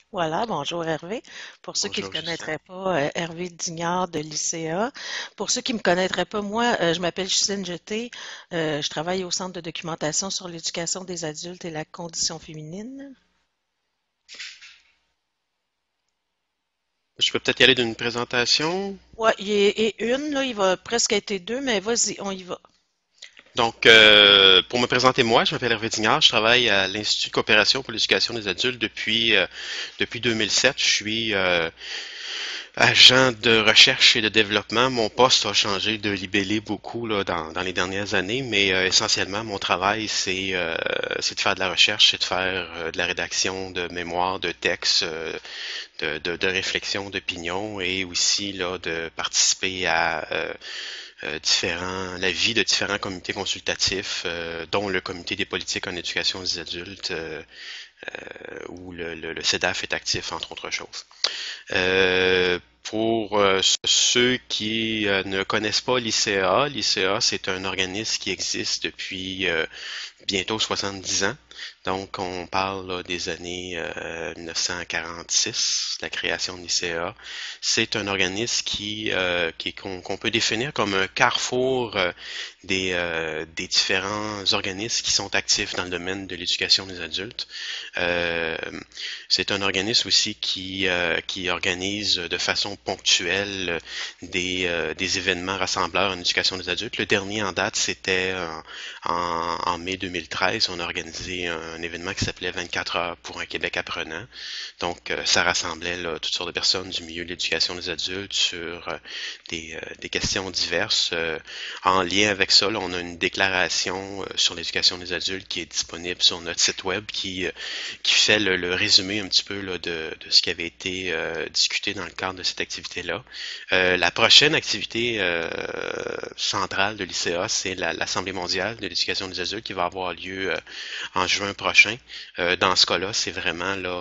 Voilà, bonjour Hervé. Pour ceux qui ne le Bonjour Justine. connaîtraient pas, Hervé Dignard de l'ICA. Pour ceux qui ne me connaîtraient pas, moi, je m'appelle Justine Jeté. Je travaille au Centre de documentation sur l'éducation des adultes et la condition féminine. Je peux peut-être y aller d'une présentation. Ouais, et une, là, il va presque être deux, mais vas-y, on y va. Donc, pour me présenter moi, je m'appelle Hervé Dignard, je travaille à l'Institut de coopération pour l'éducation des adultes depuis 2007. Je suis agent de recherche et de développement. Mon poste a changé de libellé beaucoup là, dans les dernières années, mais essentiellement, mon travail, c'est de faire de la recherche, c'est de faire de la rédaction de mémoires, de textes, de réflexion, d'opinion et aussi là, de participer à la vie de différents comités consultatifs, dont le comité des politiques en éducation des adultes, où le CEDAF est actif, entre autres choses. Pour ceux qui ne connaissent pas l'ICA, l'ICA, c'est un organisme qui existe depuis bientôt 70 ans. Donc, on parle là, des années 1946, la création de l'ICA. C'est un organisme qu'on peut définir comme un carrefour des différents organismes qui sont actifs dans le domaine de l'éducation des adultes. Euh, c'est un organisme aussi qui organise de façon ponctuelle des événements rassembleurs en éducation des adultes. Le dernier en date, c'était en mai 2013. On a organisé un événement qui s'appelait 24 heures pour un Québec apprenant. Donc, ça rassemblait là, toutes sortes de personnes du milieu de l'éducation des adultes sur des questions diverses. En lien avec ça, là, on a une déclaration sur l'éducation des adultes qui est disponible sur notre site web qui fait le résumé un petit peu là, de ce qui avait été discuté dans le cadre de cette activité-là. La prochaine activité centrale de l'ICA, c'est l'Assemblée mondiale de l'éducation des adultes qui va avoir lieu en juin prochain. Dans ce cas-là, c'est vraiment là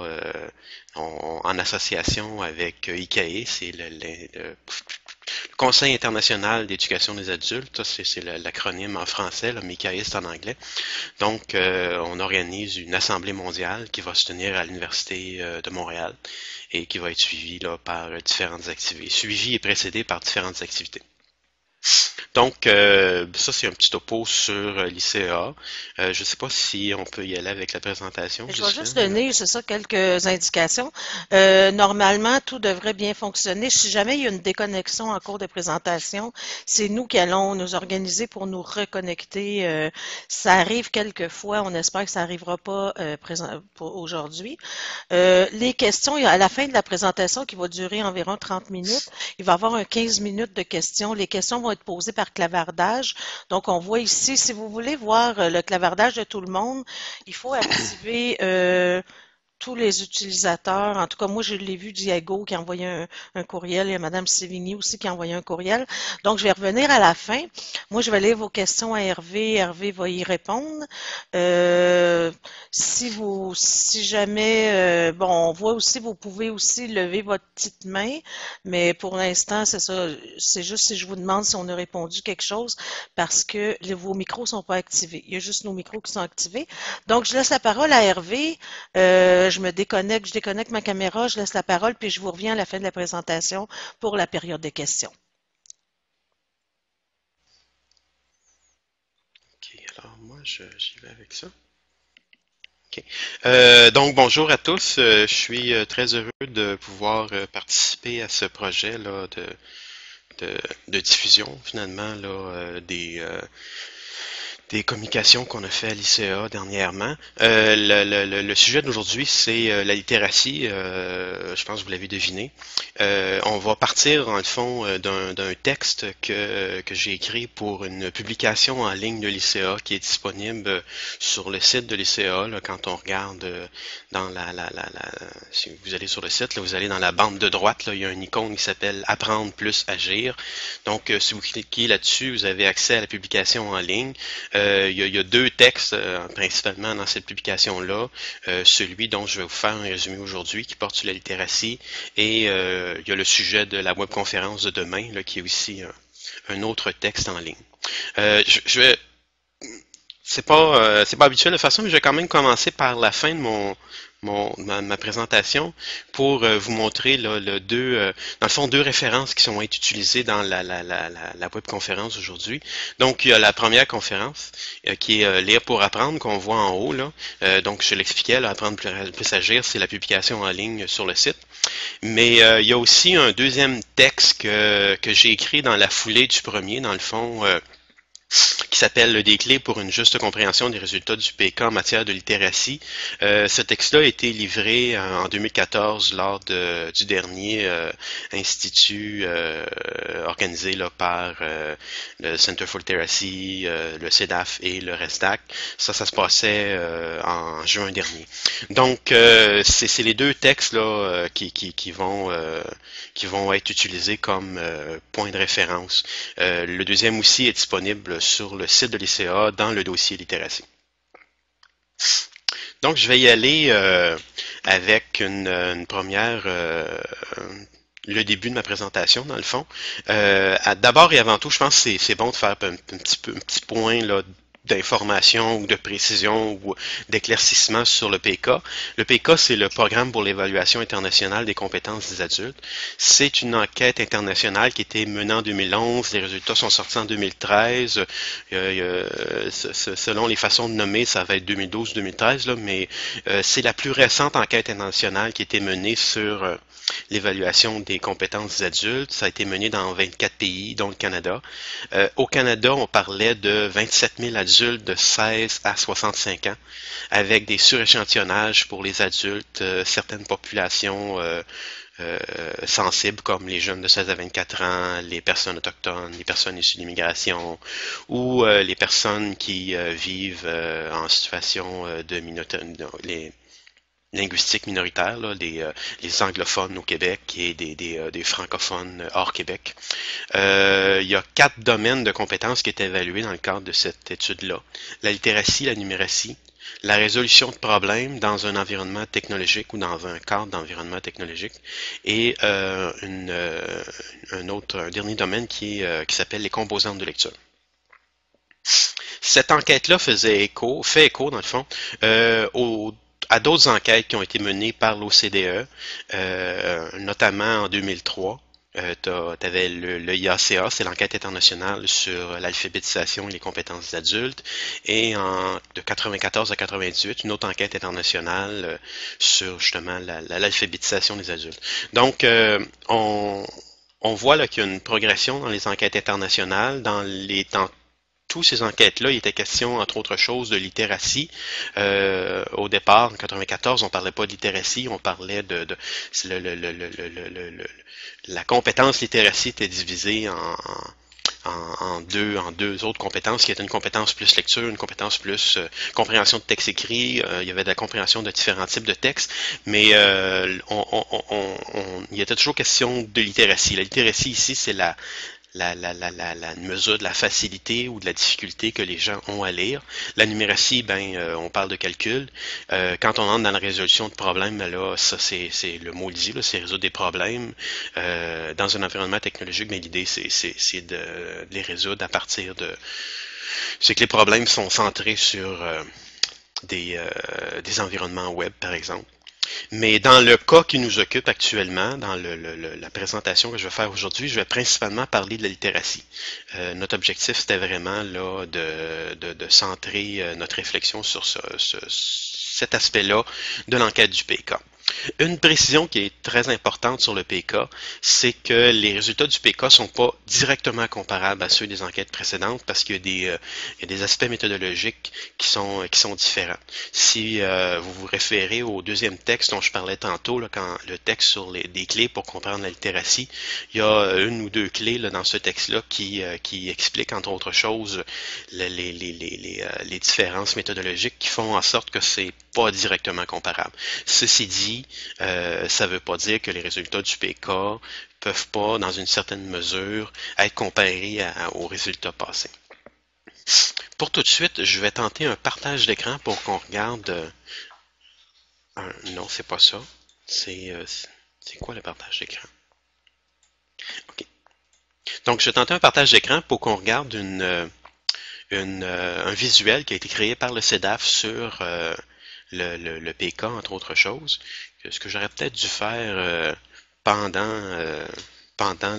en association avec ICAE, c'est le Conseil international d'éducation des adultes, c'est l'acronyme en français, là, mais ICAE c'est en anglais. Donc, on organise une assemblée mondiale qui va se tenir à l'Université de Montréal et qui va être suivie là, par différentes activités, suivie et précédée par différentes activités. Donc, ça, c'est un petit topo sur l'ICA. Je ne sais pas si on peut y aller avec la présentation, Je vais juste Justine. donner, c'est ça, quelques indications. Normalement, tout devrait bien fonctionner. Si jamais il y a une déconnexion en cours de présentation, c'est nous qui allons nous organiser pour nous reconnecter. Ça arrive quelquefois, on espère que ça n'arrivera pas pour aujourd'hui. Les questions, à la fin de la présentation qui va durer environ 30 minutes, il va y avoir un 15 minutes de questions. Les questions vont être posées par clavardage. Donc, on voit ici, si vous voulez voir le clavardage de tout le monde, il faut activer tous les utilisateurs. En tout cas, moi, je l'ai vu Diego qui a envoyé un courriel. Il y a Madame Sévigny aussi qui a envoyé un courriel. Donc, je vais revenir à la fin. Moi, je vais lire vos questions à Hervé. Hervé va y répondre. Euh, si jamais, bon, on voit aussi, vous pouvez aussi lever votre petite main, mais pour l'instant, c'est ça. C'est juste si je vous demande si on a répondu quelque chose parce que vos micros sont pas activés. Il y a juste nos micros qui sont activés. Donc, je laisse la parole à Hervé. Je déconnecte ma caméra, je laisse la parole, puis je vous reviens à la fin de la présentation pour la période de questions. OK, alors moi, j'y vais avec ça. OK. Donc, bonjour à tous. Je suis très heureux de pouvoir participer à ce projet-là de, de diffusion, finalement, là, des communications qu'on a fait à l'ICA dernièrement. Le sujet d'aujourd'hui, c'est la littératie. Je pense que vous l'avez deviné. On va partir, en le fond, d'un texte que j'ai écrit pour une publication en ligne de l'ICA qui est disponible sur le site de l'ICA. Là, quand on regarde dans si vous allez sur le site, là, vous allez dans la bande de droite, là, il y a une icône qui s'appelle Apprendre plus agir. Donc, si vous cliquez là-dessus, vous avez accès à la publication en ligne. Il y a deux textes principalement dans cette publication-là. Celui dont je vais vous faire un résumé aujourd'hui qui porte sur la littératie et il y a le sujet de la webconférence de demain là, qui est aussi un autre texte en ligne. Je vais c'est pas habituel de façon, mais je vais quand même commencer par la fin de ma présentation pour vous montrer là, dans le fond, deux références qui sont utilisées dans la webconférence aujourd'hui. Donc, il y a la première conférence qui est Lire pour apprendre, qu'on voit en haut. Là. Donc, je l'expliquais, là, Apprendre plus agir, c'est la publication en ligne sur le site. Mais il y a aussi un deuxième texte que j'ai écrit dans la foulée du premier, dans le fond, qui s'appelle Des clés pour une juste compréhension des résultats du PK en matière de littératie. Ce texte-là a été livré en 2014 lors du dernier institut organisé là, par le Center for Literacy, le CEDAF et le RESDAC. Ça se passait en juin dernier. Donc, c'est les deux textes là, qui vont être utilisés comme point de référence. Le deuxième aussi est disponible sur le site de l'ICA dans le dossier littératie. Donc, je vais y aller avec une première, le début de ma présentation, dans le fond. D'abord et avant tout, je pense que c'est bon de faire un petit point là, d'information ou de précision ou d'éclaircissement sur le PK. Le PK, c'est le Programme pour l'évaluation internationale des compétences des adultes. C'est une enquête internationale qui a été menée en 2011. Les résultats sont sortis en 2013. Selon les façons de nommer, ça va être 2012-2013, là, mais c'est la plus récente enquête internationale qui a été menée sur l'évaluation des compétences des adultes. Ça a été mené dans 24 pays, dont le Canada. Au Canada, on parlait de 27 000 adultes de 16 à 65 ans, avec des suréchantillonnages pour les adultes, certaines populations sensibles comme les jeunes de 16 à 24 ans, les personnes autochtones, les personnes issues d'immigration ou les personnes qui vivent en situation de minorité, linguistiques minoritaires, là, les anglophones au Québec et des francophones hors Québec. Il y a 4 domaines de compétences qui étaient évalués dans le cadre de cette étude-là. La littératie, la numératie, la résolution de problèmes dans un environnement technologique ou dans un cadre d'environnement technologique, et un dernier domaine qui s'appelle les composantes de lecture. Cette enquête-là fait écho dans le fond, à d'autres enquêtes qui ont été menées par l'OCDE, notamment en 2003. Tu avais le IACA, c'est l'enquête internationale sur l'alphabétisation et les compétences des adultes, et de 94 à 98, une autre enquête internationale sur justement l'alphabétisation des adultes. Donc, on voit là qu'il y a une progression dans les enquêtes internationales, dans toutes ces enquêtes-là, il était question, entre autres choses, de littératie. Au départ, en 94, on parlait pas de littératie, on parlait la compétence littératie était divisée en deux autres compétences, qui étaient une compétence plus lecture, une compétence plus compréhension de texte écrit. Il y avait de la compréhension de différents types de textes, mais il était toujours question de littératie. La littératie ici, c'est la mesure de la facilité ou de la difficulté que les gens ont à lire. La numératie, on parle de calcul. Quand on entre dans la résolution de problèmes, là, ça c'est le mot le dit, c'est résoudre des problèmes dans un environnement technologique, mais l'idée c'est de les résoudre à partir c'est que les problèmes sont centrés sur des environnements web, par exemple. Mais dans le cas qui nous occupe actuellement, dans la présentation que je vais faire aujourd'hui, je vais principalement parler de la littératie. Notre objectif, c'était vraiment là de centrer notre réflexion sur cet aspect-là de l'enquête du PK. Une précision qui est très importante sur le PK, c'est que les résultats du PK sont pas directement comparables à ceux des enquêtes précédentes parce qu'il y a des aspects méthodologiques qui sont différents. Si vous vous référez au deuxième texte dont je parlais tantôt, là, quand le texte sur des clés pour comprendre la littératie, il y a une ou deux clés là, dans ce texte-là qui expliquent entre autres choses les différences méthodologiques qui font en sorte que c'est pas directement comparable. Ceci dit, ça ne veut pas dire que les résultats du PK peuvent pas, dans une certaine mesure, être comparés aux résultats passés. Pour tout de suite, je vais tenter un partage d'écran pour qu'on regarde... non, c'est pas ça. C'est quoi le partage d'écran? OK. Donc, je vais tenter un partage d'écran pour qu'on regarde un visuel qui a été créé par le CEDAF sur le PK, entre autres choses. Ce que j'aurais peut-être dû faire pendant, pendant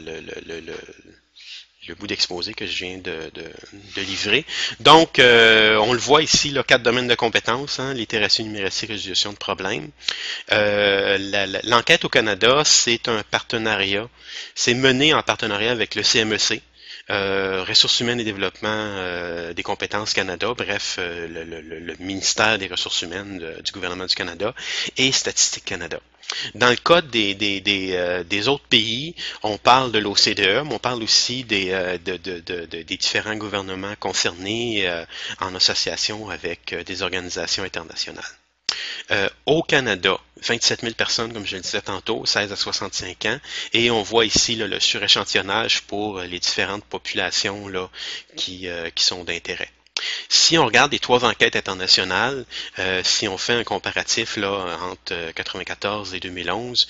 le bout d'exposé que je viens de livrer. Donc, on le voit ici, là, 4 domaines de compétences, hein, littératie, numératie, résolution de problèmes. L'enquête au Canada, c'est un partenariat. C'est mené en partenariat avec le CMEC, Ressources humaines et développement des compétences Canada, bref, le ministère des Ressources humaines du gouvernement du Canada et Statistique Canada. Dans le cas des autres pays, on parle de l'OCDE, mais on parle aussi des différents gouvernements concernés en association avec des organisations internationales. Au Canada, 27 000 personnes, comme je le disais tantôt, 16 à 65 ans, et on voit ici là, le suréchantillonnage pour les différentes populations là, qui sont d'intérêt. Si on regarde les 3 enquêtes internationales, si on fait un comparatif là, entre 94 et 2011,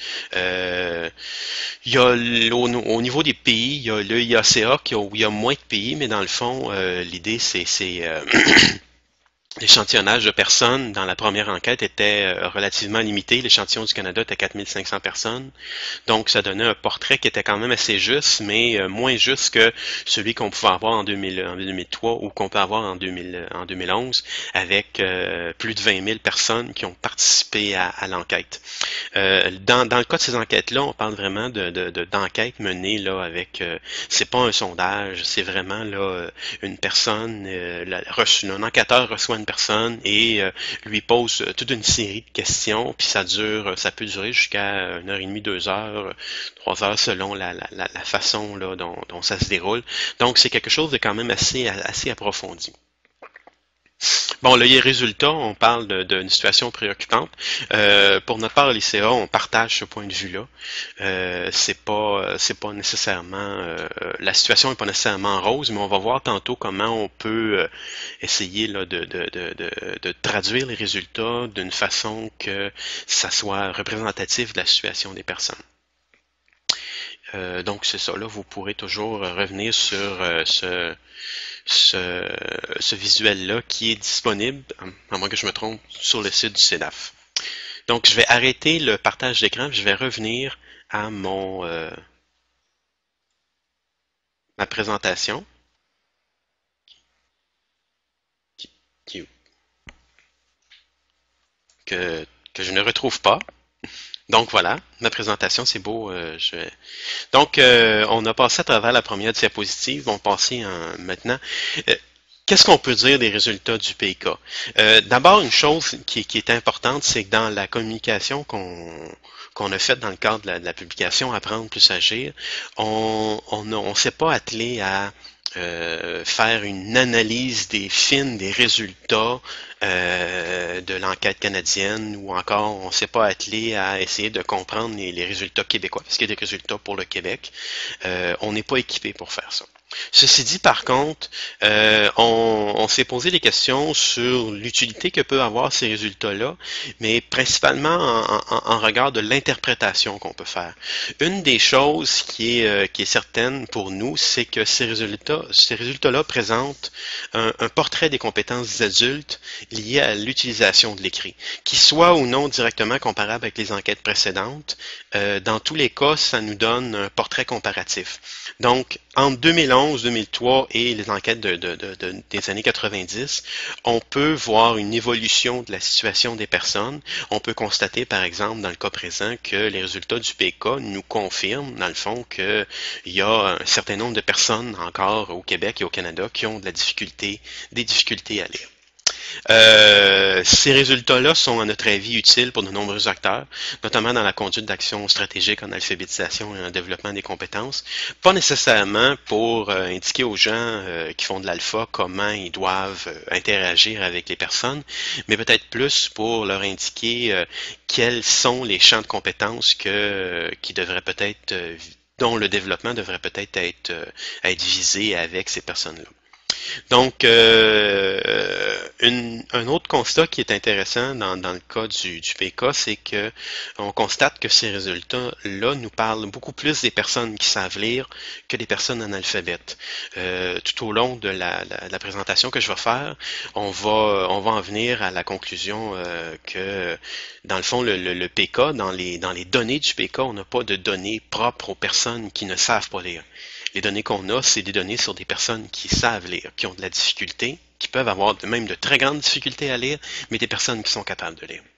il y a au niveau des pays, il y a le IACA où il y a moins de pays, mais dans le fond, l'idée c'est l'échantillonnage de personnes dans la première enquête était relativement limité. L'échantillon du Canada était 4500 personnes. Donc, ça donnait un portrait qui était quand même assez juste, mais moins juste que celui qu'on pouvait avoir en 2003 ou qu'on peut avoir en 2011 avec plus de 20 000 personnes qui ont participé à l'enquête. Dans le cas de ces enquêtes-là, on parle vraiment d'enquêtes menées là avec, c'est pas un sondage, c'est vraiment là une personne, un enquêteur reçoit une personne et lui pose toute une série de questions, puis ça peut durer jusqu'à 1h30, 2 heures, 3 heures selon la façon là, dont ça se déroule. Donc c'est quelque chose de quand même assez approfondi. Bon, là, les résultats, on parle d'une situation préoccupante. Pour notre part, à l'ICA, on partage ce point de vue-là. C'est pas nécessairement la situation n'est pas nécessairement rose, mais on va voir tantôt comment on peut essayer là, de traduire les résultats d'une façon que ça soit représentatif de la situation des personnes. Donc c'est ça, là, vous pourrez toujours revenir sur ce visuel-là qui est disponible, à moins que je me trompe, sur le site du CEDAF. Donc, je vais arrêter le partage d'écran, je vais revenir à ma présentation, qui- que je ne retrouve pas. Donc voilà, ma présentation, c'est beau. Donc, on a passé à travers la première diapositive, on va passer maintenant. Qu'est-ce qu'on peut dire des résultats du PK? D'abord, une chose qui est importante, c'est que dans la communication qu'on a faite dans le cadre de la publication Apprendre plus agir, on s'est pas attelé à faire une analyse fine des résultats de l'enquête canadienne ou encore on ne s'est pas attelé à essayer de comprendre les résultats québécois, parce qu'il y a des résultats pour le Québec. On n'est pas équipé pour faire ça. Ceci dit, par contre, on s'est posé des questions sur l'utilité que peuvent avoir ces résultats-là, mais principalement en regard de l'interprétation qu'on peut faire. Une des choses qui est certaine pour nous, c'est que ces résultats-là présentent un portrait des compétences des adultes liées à l'utilisation de l'écrit, qui soit ou non directement comparable avec les enquêtes précédentes. Dans tous les cas, ça nous donne un portrait comparatif. Donc, entre 2011, 2003 et les enquêtes des années 90, on peut voir une évolution de la situation des personnes. On peut constater, par exemple, dans le cas présent, que les résultats du PK nous confirment, dans le fond, qu'il y a un certain nombre de personnes encore au Québec et au Canada qui ont des difficultés à lire. Ces résultats-là sont, à notre avis, utiles pour de nombreux acteurs, notamment dans la conduite d'actions stratégiques en alphabétisation et en développement des compétences. Pas nécessairement pour indiquer aux gens qui font de l'alpha comment ils doivent interagir avec les personnes, mais peut-être plus pour leur indiquer quels sont les champs de compétences qui devraient peut-être dont le développement devrait peut-être être visé avec ces personnes-là. Donc, un autre constat qui est intéressant dans le cas du PK, c'est que on constate que ces résultats-là nous parlent beaucoup plus des personnes qui savent lire que des personnes analphabètes. Tout au long de la présentation que je vais faire, on va en venir à la conclusion que, dans le fond, le PK, dans les données du PK, on n'a pas de données propres aux personnes qui ne savent pas lire. Les données qu'on a, c'est des données sur des personnes qui savent lire, qui ont de la difficulté, qui peuvent avoir même de très grandes difficultés à lire, mais des personnes qui sont capables de lire.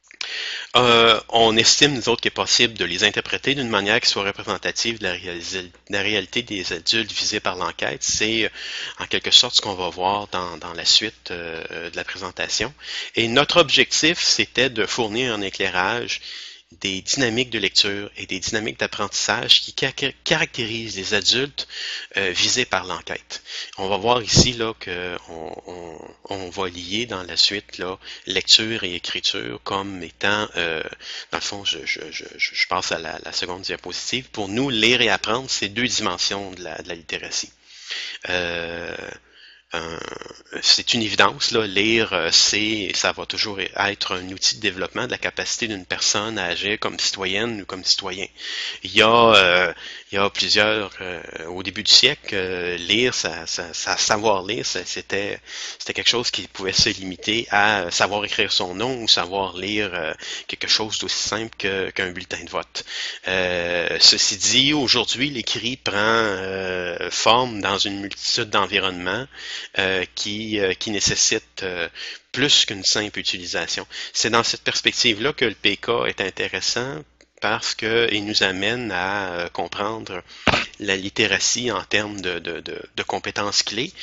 On estime, nous autres, qu'il est possible de les interpréter d'une manière qui soit représentative de la réalité des adultes visés par l'enquête. C'est en quelque sorte ce qu'on va voir dans la suite de la présentation. Et notre objectif, c'était de fournir un éclairage des dynamiques de lecture et des dynamiques d'apprentissage qui caractérisent les adultes visés par l'enquête. On va voir ici là que on va lier dans la suite là lecture et écriture comme étant dans le fond je passe à la seconde diapositive. Pour nous, lire et apprendre, c'est deux dimensions de la littératie. Euh, c'est une évidence, là, lire, ça va toujours être un outil de développement de la capacité d'une personne à agir comme citoyenne ou comme citoyen. Il y a, euh, il y a au début du siècle, lire, savoir lire, c'était quelque chose qui pouvait se limiter à savoir écrire son nom ou savoir lire quelque chose d'aussi simple qu'un bulletin de vote. Ceci dit, aujourd'hui, l'écrit prend forme dans une multitude d'environnements qui nécessite plus qu'une simple utilisation. C'est dans cette perspective-là que le PK est intéressant parce qu'il nous amène à comprendre la littératie en termes de compétences clés.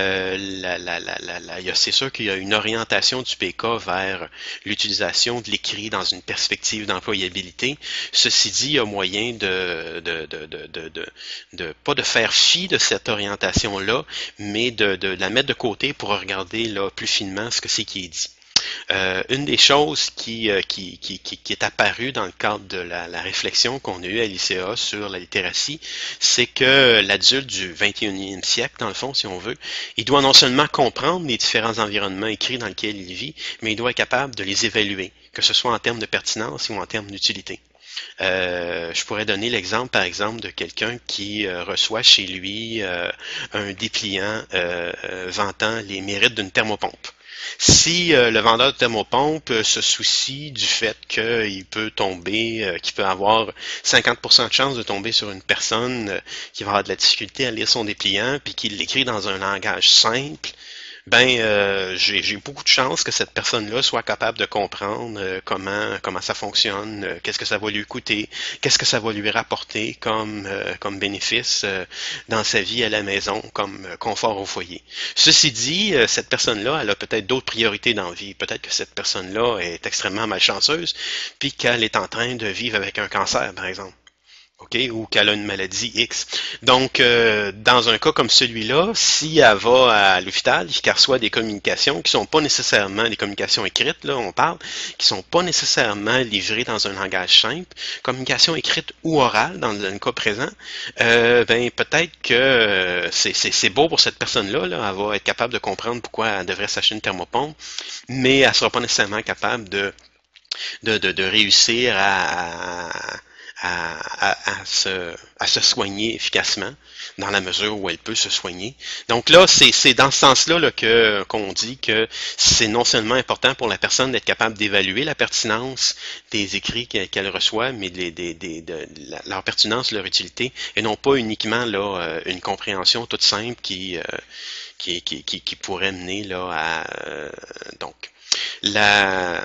C'est sûr qu'il y a une orientation du PK vers l'utilisation de l'écrit dans une perspective d'employabilité. Ceci dit, il y a moyen pas de faire fi de cette orientation-là, mais de la mettre de côté pour regarder là, plus finement ce que c'est qui est dit. Une des choses qui est apparue dans le cadre de la réflexion qu'on a eue à l'ICA sur la littératie, c'est que l'adulte du 21e siècle, dans le fond, si on veut, il doit non seulement comprendre les différents environnements écrits dans lesquels il vit, mais il doit être capable de les évaluer, que ce soit en termes de pertinence ou en termes d'utilité. Je pourrais donner l'exemple, par exemple, de quelqu'un qui reçoit chez lui un dépliant vantant les mérites d'une thermopompe. Si le vendeur de thermopompe se soucie du fait qu'il peut tomber, qu'il peut avoir 50% de chance de tomber sur une personne qui va avoir de la difficulté à lire son dépliant, puis qu'il l'écrit dans un langage simple, j'ai beaucoup de chance que cette personne-là soit capable de comprendre comment ça fonctionne, qu'est-ce que ça va lui coûter, qu'est-ce que ça va lui rapporter comme bénéfice dans sa vie à la maison, comme confort au foyer. Ceci dit, cette personne-là, elle a peut-être d'autres priorités dans la vie. Peut-être que cette personne-là est extrêmement malchanceuse, puis qu'elle est en train de vivre avec un cancer, par exemple. OK, ou qu'elle a une maladie X. Donc, dans un cas comme celui-là, si elle va à l'hôpital et qu'elle reçoit des communications qui sont pas nécessairement des communications écrites, là, on parle, qui sont pas nécessairement livrées dans un langage simple, communications écrites ou orales dans le cas présent, peut-être que c'est beau pour cette personne-là, là, elle va être capable de comprendre pourquoi elle devrait s'acheter une thermopompe, mais elle sera pas nécessairement capable de réussir à se soigner efficacement dans la mesure où elle peut se soigner. Donc là, c'est dans ce sens-là là, qu'on dit que c'est non seulement important pour la personne d'être capable d'évaluer la pertinence des écrits qu'elle reçoit, mais leur pertinence, leur utilité, et non pas uniquement là, une compréhension toute simple qui pourrait mener là, à donc la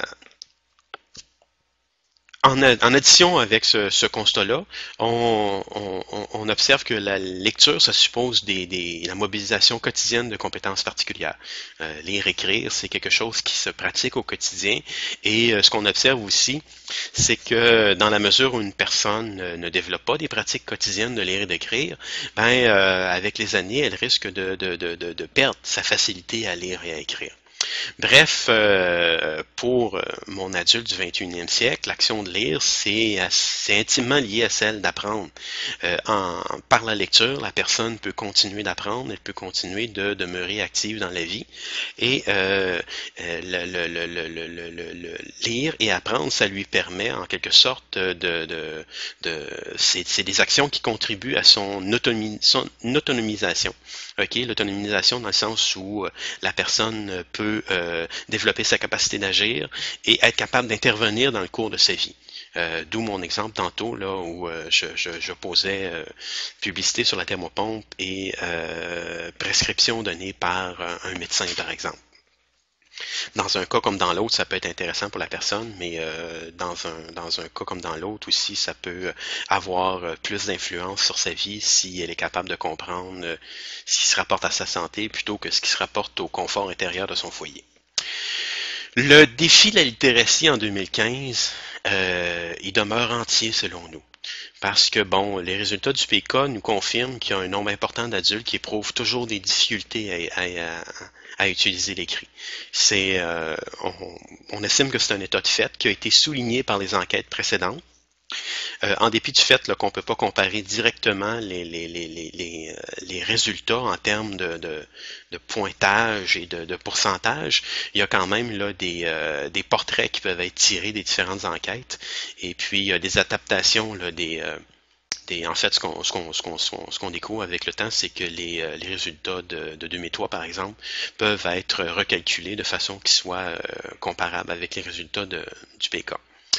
en addition avec ce constat-là, on observe que la lecture, ça suppose la mobilisation quotidienne de compétences particulières. Lire, écrire, c'est quelque chose qui se pratique au quotidien. Et ce qu'on observe aussi, c'est que dans la mesure où une personne ne développe pas des pratiques quotidiennes de lire et d'écrire, avec les années, elle risque de perdre sa facilité à lire et à écrire. Bref, pour mon adulte du 21e siècle, l'action de lire, c'est intimement lié à celle d'apprendre. Par la lecture, la personne peut continuer d'apprendre, elle peut continuer de demeurer active dans la vie. Et lire et apprendre, ça lui permet en quelque sorte c'est des actions qui contribuent à son autonomisation. OK, l'autonomisation dans le sens où la personne peut développer sa capacité d'agir et être capable d'intervenir dans le cours de sa vie. D'où mon exemple tantôt là où je posais publicité sur la thermopompe et prescription donnée par un médecin par exemple. Dans un cas comme dans l'autre, ça peut être intéressant pour la personne, mais dans un cas comme dans l'autre aussi, ça peut avoir plus d'influence sur sa vie si elle est capable de comprendre ce qui se rapporte à sa santé plutôt que ce qui se rapporte au confort intérieur de son foyer. Le défi de la littératie en 2015, il demeure entier selon nous. Parce que, bon, les résultats du PK nous confirment qu'il y a un nombre important d'adultes qui éprouvent toujours des difficultés à utiliser l'écrit. On estime que c'est un état de fait qui a été souligné par les enquêtes précédentes. En dépit du fait qu'on ne peut pas comparer directement les résultats en termes de pointage et de pourcentage, il y a quand même là, des portraits qui peuvent être tirés des différentes enquêtes et puis des adaptations là, en fait, ce qu'on découvre avec le temps, c'est que les résultats de 2003, par exemple, peuvent être recalculés de façon qu'ils soient comparables avec les résultats du PK.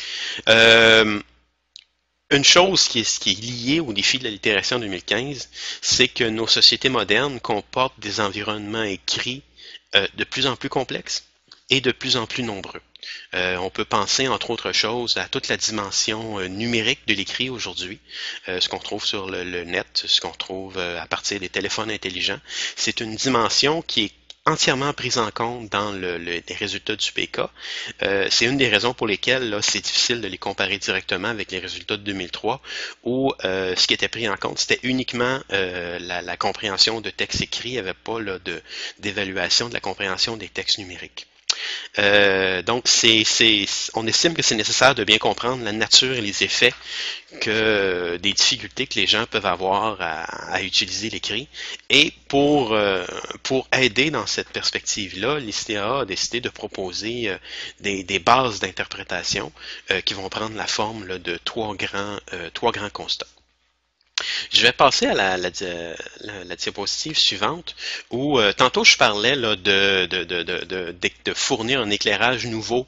Une chose qui est liée au défi de la littératie en 2015, c'est que nos sociétés modernes comportent des environnements écrits de plus en plus complexes et de plus en plus nombreux. On peut penser, entre autres choses, à toute la dimension numérique de l'écrit aujourd'hui, ce qu'on trouve sur le net, ce qu'on trouve à partir des téléphones intelligents. C'est une dimension qui est entièrement prise en compte dans les résultats du PK. C'est une des raisons pour lesquelles c'est difficile de les comparer directement avec les résultats de 2003, où ce qui était pris en compte, c'était uniquement la compréhension de textes écrits, il n'y avait pas d'évaluation de la compréhension des textes numériques. Donc, on estime que c'est nécessaire de bien comprendre la nature et les effets des difficultés que les gens peuvent avoir à utiliser l'écrit. Et pour aider dans cette perspective-là, l'ICA a décidé de proposer des bases d'interprétation qui vont prendre la forme là, de trois grands constats. Je vais passer à la diapositive suivante où tantôt je parlais là, de fournir un éclairage nouveau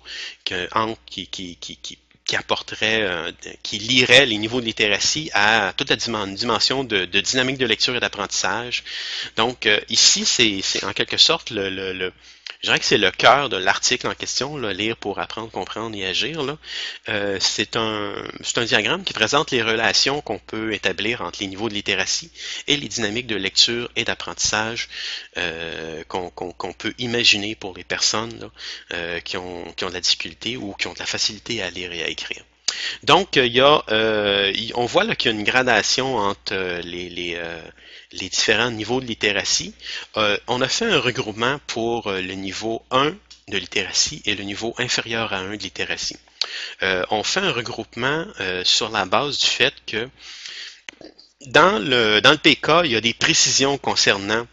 qui apporterait, qui lierait les niveaux de littératie à toute la dimension de dynamique de lecture et d'apprentissage. Donc ici, c'est en quelque sorte je dirais que c'est le cœur de l'article en question, là, lire pour apprendre, comprendre et agir. Là. C'est un diagramme qui présente les relations qu'on peut établir entre les niveaux de littératie et les dynamiques de lecture et d'apprentissage qu'on peut imaginer pour les personnes là, qui ont de la difficulté ou qui ont de la facilité à lire et à écrire. Donc, on voit là qu'il y a une gradation entre les différents niveaux de littératie. On a fait un regroupement pour le niveau 1 de littératie et le niveau inférieur à 1 de littératie. On fait un regroupement sur la base du fait que dans le PK, il y a des précisions concernant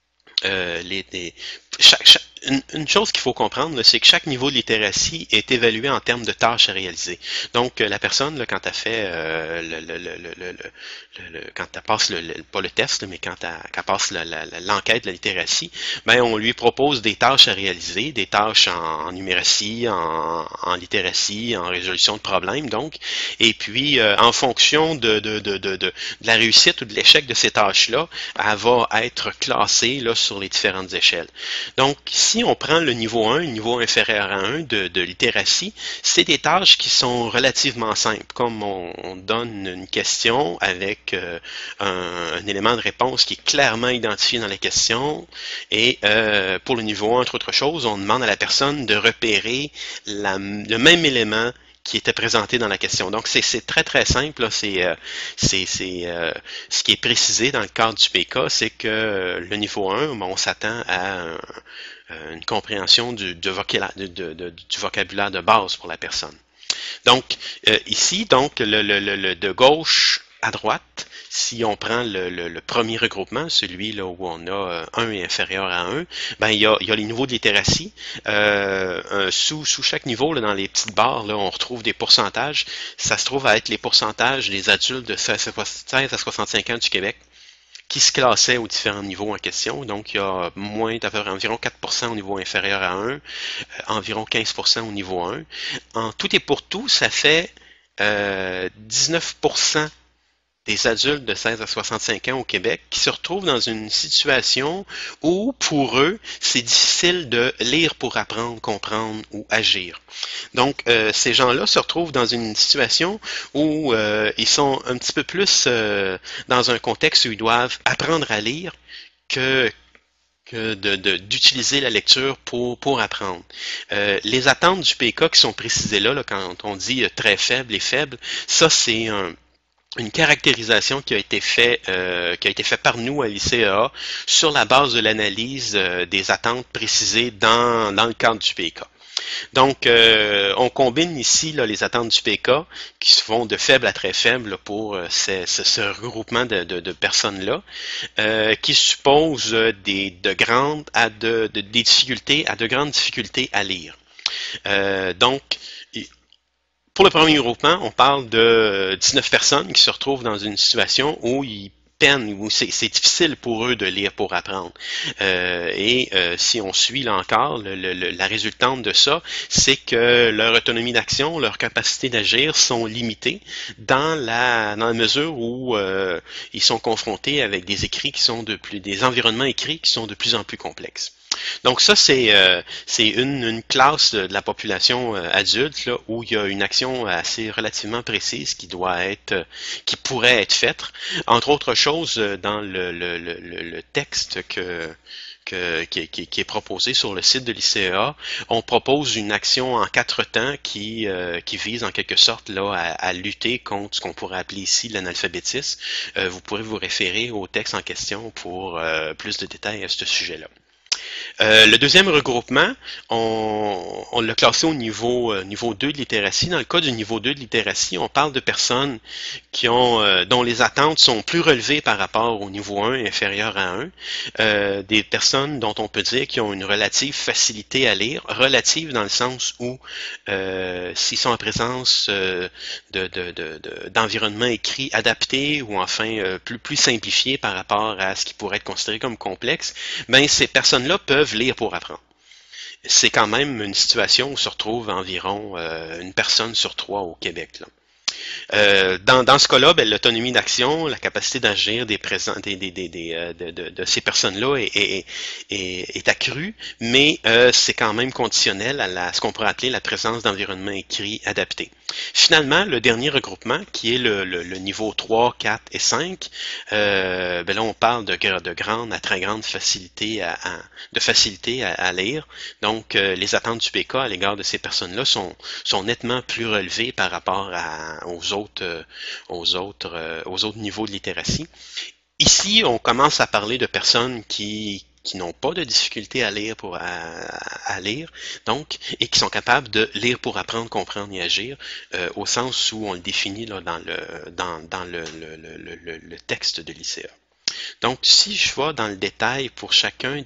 une chose qu'il faut comprendre, c'est que chaque niveau de littératie est évalué en termes de tâches à réaliser. Donc, la personne, là, quand elle fait quand elle passe pas le test, mais quand elle passe l'enquête de la littératie, ben on lui propose des tâches à réaliser, des tâches en numératie, en littératie, en résolution de problèmes, donc. Et puis, en fonction de la réussite ou de l'échec de ces tâches-là, elle va être classée là, sur les différentes échelles. Donc, si on prend le niveau 1, le niveau inférieur à 1 de littératie, c'est des tâches qui sont relativement simples, comme on donne une question avec un élément de réponse qui est clairement identifié dans la question, et pour le niveau 1, entre autres choses, on demande à la personne de repérer le même élément qui était présenté dans la question. Donc, c'est très, très simple. Là. Ce qui est précisé dans le cadre du PK, c'est que le niveau 1, on s'attend à une compréhension du vocabulaire de base pour la personne. Donc, ici, donc, de gauche à droite, si on prend le premier regroupement, celui là où on a 1 est inférieur à 1, ben il y a les niveaux de littératie. Sous chaque niveau, là, dans les petites barres, là, on retrouve des pourcentages. Ça se trouve à être les pourcentages des adultes de 16 à 65 ans du Québec qui se classaient aux différents niveaux en question. Donc, il y a environ 4% au niveau inférieur à 1, environ 15% au niveau 1. En tout et pour tout, ça fait 19% des adultes de 16 à 65 ans au Québec qui se retrouvent dans une situation où, pour eux, c'est difficile de lire pour apprendre, comprendre ou agir. Donc, ces gens-là se retrouvent dans une situation où ils sont un petit peu plus dans un contexte où ils doivent apprendre à lire que d'utiliser la lecture pour apprendre. Les attentes du PK qui sont précisées là, quand on dit très faible et faible, ça c'est une caractérisation qui a été fait par nous à l'ICEA sur la base de l'analyse des attentes précisées dans le cadre du PK. Donc, on combine ici là, les attentes du PK qui vont de faible à très faible pour ce regroupement de personnes-là, qui suppose des difficultés à de grandes difficultés à lire. Donc, pour le premier groupement, on parle de 19 personnes qui se retrouvent dans une situation où ils peinent, où c'est difficile pour eux de lire pour apprendre. Si on suit là encore, la résultante de ça, c'est que leur autonomie d'action, leur capacité d'agir sont limitées dans la mesure où ils sont confrontés avec des écrits qui sont des environnements écrits qui sont de plus en plus complexes. Donc ça, c'est une classe de la population adulte là, où il y a une action assez relativement précise qui pourrait être faite. Entre autres choses, dans le texte qui est proposé sur le site de l'ICEA, on propose une action en 4 temps qui vise en quelque sorte là à lutter contre ce qu'on pourrait appeler ici l'analphabétisme. Vous pourrez vous référer au texte en question pour plus de détails à ce sujet-là. Le deuxième regroupement, on l'a classé au niveau 2 de littératie. Dans le cas du niveau 2 de littératie, on parle de personnes dont les attentes sont plus relevées par rapport au niveau 1 inférieur à 1. Des personnes dont on peut dire qu'ils ont une relative facilité à lire, relative dans le sens où s'ils sont en présence d'environnements écrits adaptés ou enfin plus simplifiés par rapport à ce qui pourrait être considéré comme complexe, ben ces personnes-là peuvent lire pour apprendre. C'est quand même une situation où se retrouve environ une personne sur 3 au Québec, là. Dans ce cas-là, ben, l'autonomie d'action, la capacité d'agir de ces personnes-là est accrue, mais c'est quand même conditionnel à ce qu'on pourrait appeler la présence d'environnements écrits adaptés. Finalement, le dernier regroupement, qui est le niveau 3, 4 et 5, ben là on parle de grande à très grande facilité à lire. Donc les attentes du PK à l'égard de ces personnes-là sont nettement plus relevées par rapport aux autres niveaux de littératie. Ici, on commence à parler de personnes qui n'ont pas de difficulté à lire donc, et qui sont capables de lire pour apprendre, comprendre et agir, au sens où on le définit là, dans le texte de l'ICEA. Donc, si je vais dans le détail pour chacun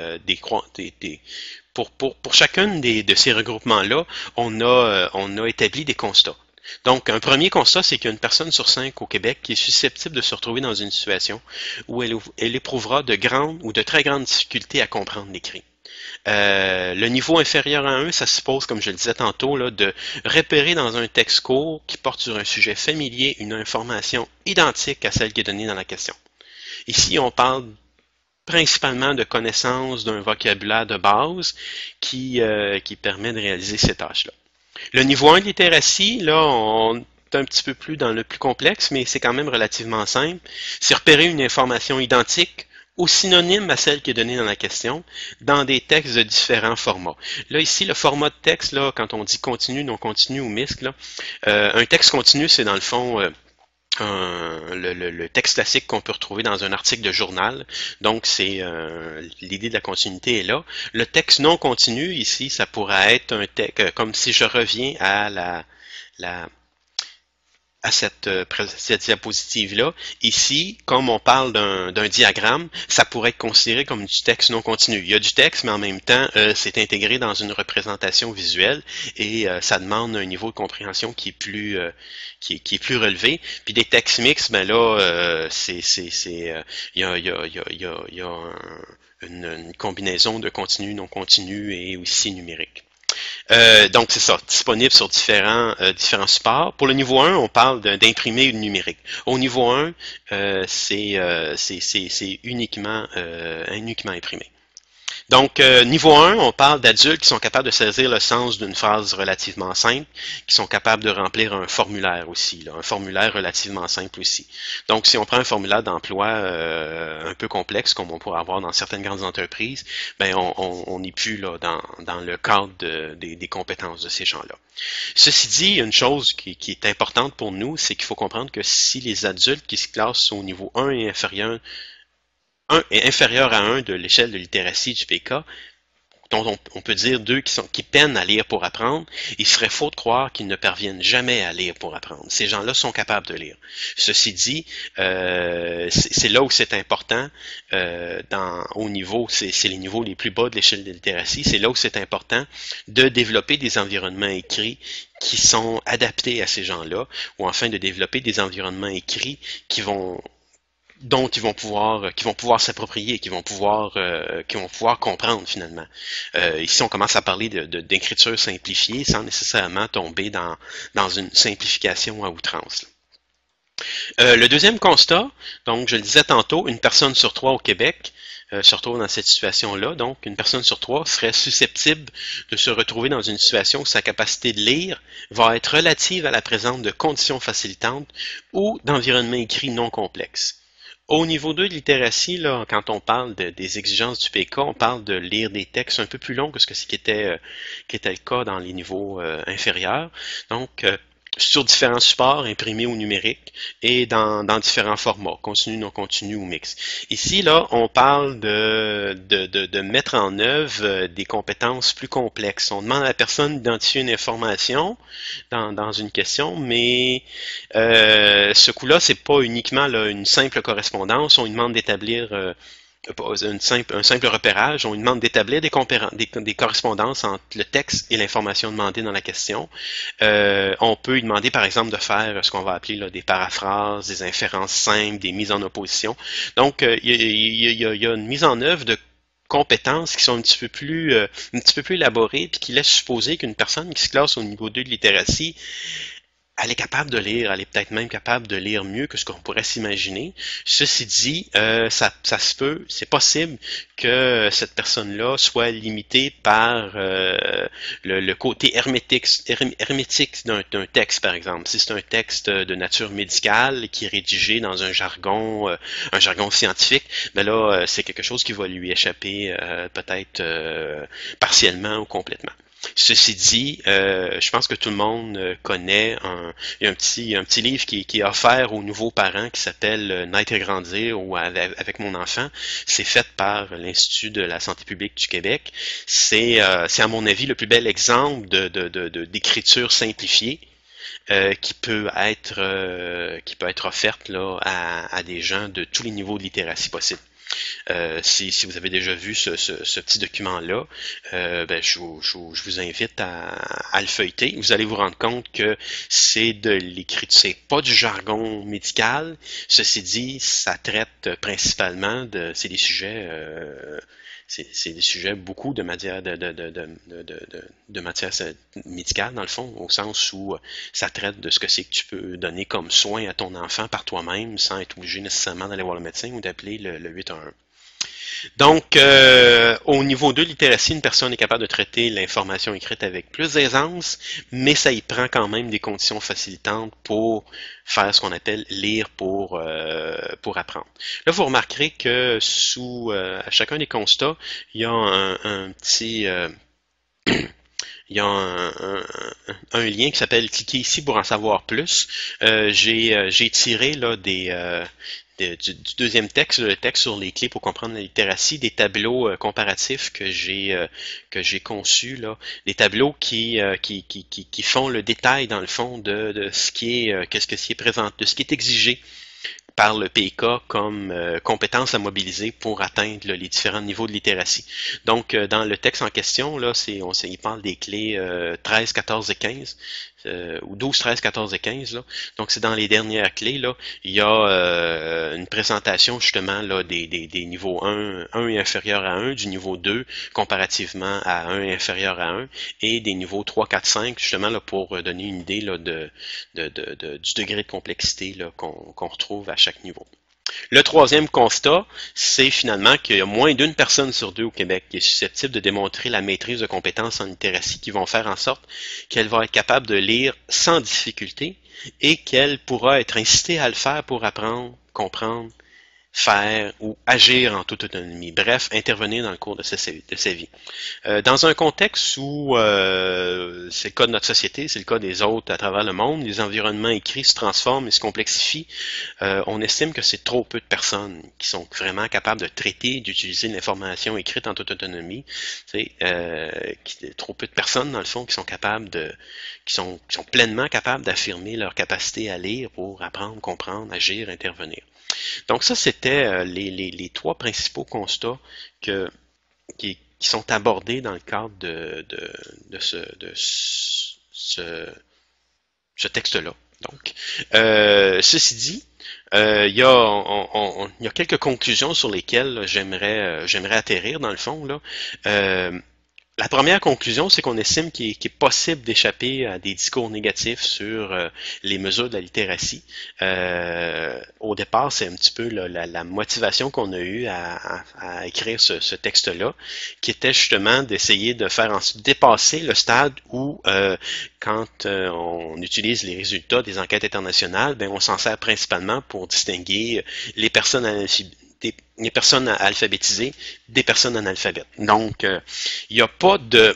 pour chacun de ces regroupements-là, on a établi des constats. Donc, un premier constat, c'est qu'il y a une personne sur 5 au Québec qui est susceptible de se retrouver dans une situation où elle éprouvera de grandes ou de très grandes difficultés à comprendre l'écrit. Le niveau inférieur à 1, ça suppose, comme je le disais tantôt, là, de repérer dans un texte court qui porte sur un sujet familier une information identique à celle qui est donnée dans la question. Ici, on parle principalement de connaissance d'un vocabulaire de base qui permet de réaliser ces tâches-là. Le niveau 1 de littératie, là, on est un petit peu plus dans le plus complexe, mais c'est quand même relativement simple. C'est repérer une information identique ou synonyme à celle qui est donnée dans la question, dans des textes de différents formats. Là, ici, le format de texte, là, quand on dit continu, non continu ou MISC, là, un texte continu, c'est dans le fond le texte classique qu'on peut retrouver dans un article de journal. Donc, c'est l'idée de la continuité est là. Le texte non continu, ici, ça pourrait être un texte, comme si je reviens à la à cette diapositive-là. Ici, comme on parle d'un diagramme, ça pourrait être considéré comme du texte non continu. Il y a du texte, mais en même temps, c'est intégré dans une représentation visuelle et ça demande un niveau de compréhension qui est qui est plus relevé. Puis des textes mixtes, ben là, il y a une combinaison de continu, non continu et aussi numérique. Donc, c'est ça, disponible sur différents supports. Pour le niveau 1, on parle d'imprimer numérique. Au niveau 1, c'est uniquement imprimé. Donc, niveau 1, on parle d'adultes qui sont capables de saisir le sens d'une phrase relativement simple, qui sont capables de remplir un formulaire aussi, là, un formulaire relativement simple aussi. Donc, si on prend un formulaire d'emploi un peu complexe, comme on pourrait avoir dans certaines grandes entreprises, ben on n'est plus là dans le cadre des compétences de ces gens-là. Ceci dit, une chose qui est importante pour nous, c'est qu'il faut comprendre que si les adultes qui se classent au niveau 1 et inférieur 1 est inférieur à 1 de l'échelle de littératie du PK, dont on peut dire deux qui peinent à lire pour apprendre, il serait faux de croire qu'ils ne parviennent jamais à lire pour apprendre. Ces gens-là sont capables de lire. Ceci dit, c'est là où c'est important, au niveau, c'est les niveaux les plus bas de l'échelle de littératie, c'est là où c'est important de développer des environnements écrits qui sont adaptés à ces gens-là, ou enfin de développer des environnements écrits dont qui vont pouvoir s'approprier, qui vont pouvoir comprendre finalement. Ici, on commence à parler d'écriture simplifiée sans nécessairement tomber dans une simplification à outrance. Le deuxième constat, donc je le disais tantôt, une personne sur trois au Québec se retrouve dans cette situation-là. Donc, une personne sur trois serait susceptible de se retrouver dans une situation où sa capacité de lire va être relative à la présence de conditions facilitantes ou d'environnements écrits non complexes. Au niveau 2 de littératie, là, quand on parle des exigences du PK, on parle de lire des textes un peu plus longs que ce qui était le cas dans les niveaux inférieurs. Donc, sur différents supports, imprimés ou numériques, et dans différents formats, continu, non continu ou mix. Ici, là, on parle de mettre en œuvre des compétences plus complexes. On demande à la personne d'identifier une information dans une question, mais ce coup-là, c'est pas uniquement là, une simple correspondance. On lui demande d'établir un simple repérage. On lui demande d'établir des correspondances entre le texte et l'information demandée dans la question. On peut lui demander, par exemple, de faire ce qu'on va appeler là, des paraphrases, des inférences simples, des mises en opposition. Donc, il y a une mise en œuvre de compétences qui sont un petit peu plus élaborées, puis qui laissent supposer qu'une personne qui se classe au niveau 2 de littératie elle est capable de lire, elle est peut-être même capable de lire mieux que ce qu'on pourrait s'imaginer. Ceci dit, ça se peut, c'est possible que cette personne-là soit limitée par le côté hermétique d'un texte, par exemple. Si c'est un texte de nature médicale qui est rédigé dans un jargon scientifique, ben là, c'est quelque chose qui va lui échapper peut-être partiellement ou complètement. Ceci dit, je pense que tout le monde connaît il y a un petit livre qui est offert aux nouveaux parents qui s'appelle Naître et grandir ou avec mon enfant. C'est fait par l'Institut de la santé publique du Québec. C'est à mon avis le plus bel exemple d'écriture simplifiée qui peut être offerte là à des gens de tous les niveaux de littératie possibles. Si vous avez déjà vu ce petit document-là, ben, je vous invite à le feuilleter. Vous allez vous rendre compte que c'est de l'écriture, c'est pas du jargon médical. Ceci dit, ça traite principalement c'est des sujets c'est des sujets beaucoup de matière de matière médicale dans le fond, au sens où ça traite de ce que c'est que tu peux donner comme soin à ton enfant par toi-même sans être obligé nécessairement d'aller voir le médecin ou d'appeler le 811. Donc, au niveau 2 littératie, une personne est capable de traiter l'information écrite avec plus d'aisance, mais ça y prend quand même des conditions facilitantes pour faire ce qu'on appelle lire pour apprendre. Là, vous remarquerez que à chacun des constats, il y a un petit il y a un lien qui s'appelle cliquez ici pour en savoir plus. J'ai tiré là du deuxième texte, le texte sur les clés pour comprendre la littératie, des tableaux comparatifs que j'ai conçus là, des tableaux qui font le détail dans le fond de ce qui est qu'est-ce que qui est présent, de ce qui est exigé par le PK comme compétence à mobiliser pour atteindre là, les différents niveaux de littératie. Donc, dans le texte en question, là, il parle des clés 13, 14 et 15, ou 12, 13, 14 et 15. Là. Donc, c'est dans les dernières clés. Là, il y a une présentation justement là, des niveaux 1 et inférieur à 1, du niveau 2 comparativement à 1 et inférieur à 1, et des niveaux 3, 4, 5, justement là, pour donner une idée là, du degré de complexité qu'on retrouve à chaque niveau. Le troisième constat, c'est finalement qu'il y a moins d'une personne sur deux au Québec qui est susceptible de démontrer la maîtrise de compétences en littératie qui vont faire en sorte qu'elle va être capable de lire sans difficulté et qu'elle pourra être incitée à le faire pour apprendre, comprendre, faire ou agir en toute autonomie. Bref, intervenir dans le cours de sa vie. Dans un contexte où c'est le cas de notre société, c'est le cas des autres à travers le monde, les environnements écrits se transforment et se complexifient, on estime que c'est trop peu de personnes qui sont vraiment capables de traiter, d'utiliser l'information écrite en toute autonomie. Trop peu de personnes, dans le fond, qui sont capables qui sont pleinement capables d'affirmer leur capacité à lire pour apprendre, comprendre, agir, intervenir. Donc ça, c'était les trois principaux constats qui sont abordés dans le cadre de ce texte-là. Donc, ceci dit, il y a quelques conclusions sur lesquelles j'aimerais atterrir dans le fond là. La première conclusion, c'est qu'on estime qu'il est possible d'échapper à des discours négatifs sur les mesures de la littératie. Au départ, c'est un petit peu la motivation qu'on a eue à écrire ce texte-là, qui était justement d'essayer de faire dépasser le stade où, quand on utilise les résultats des enquêtes internationales, ben on s'en sert principalement pour distinguer les personnes alphabétisées des personnes analphabètes. Donc, il n'y a pas de...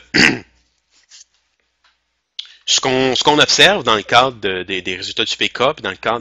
ce qu'on observe dans le cadre des résultats du PK, puis dans le cadre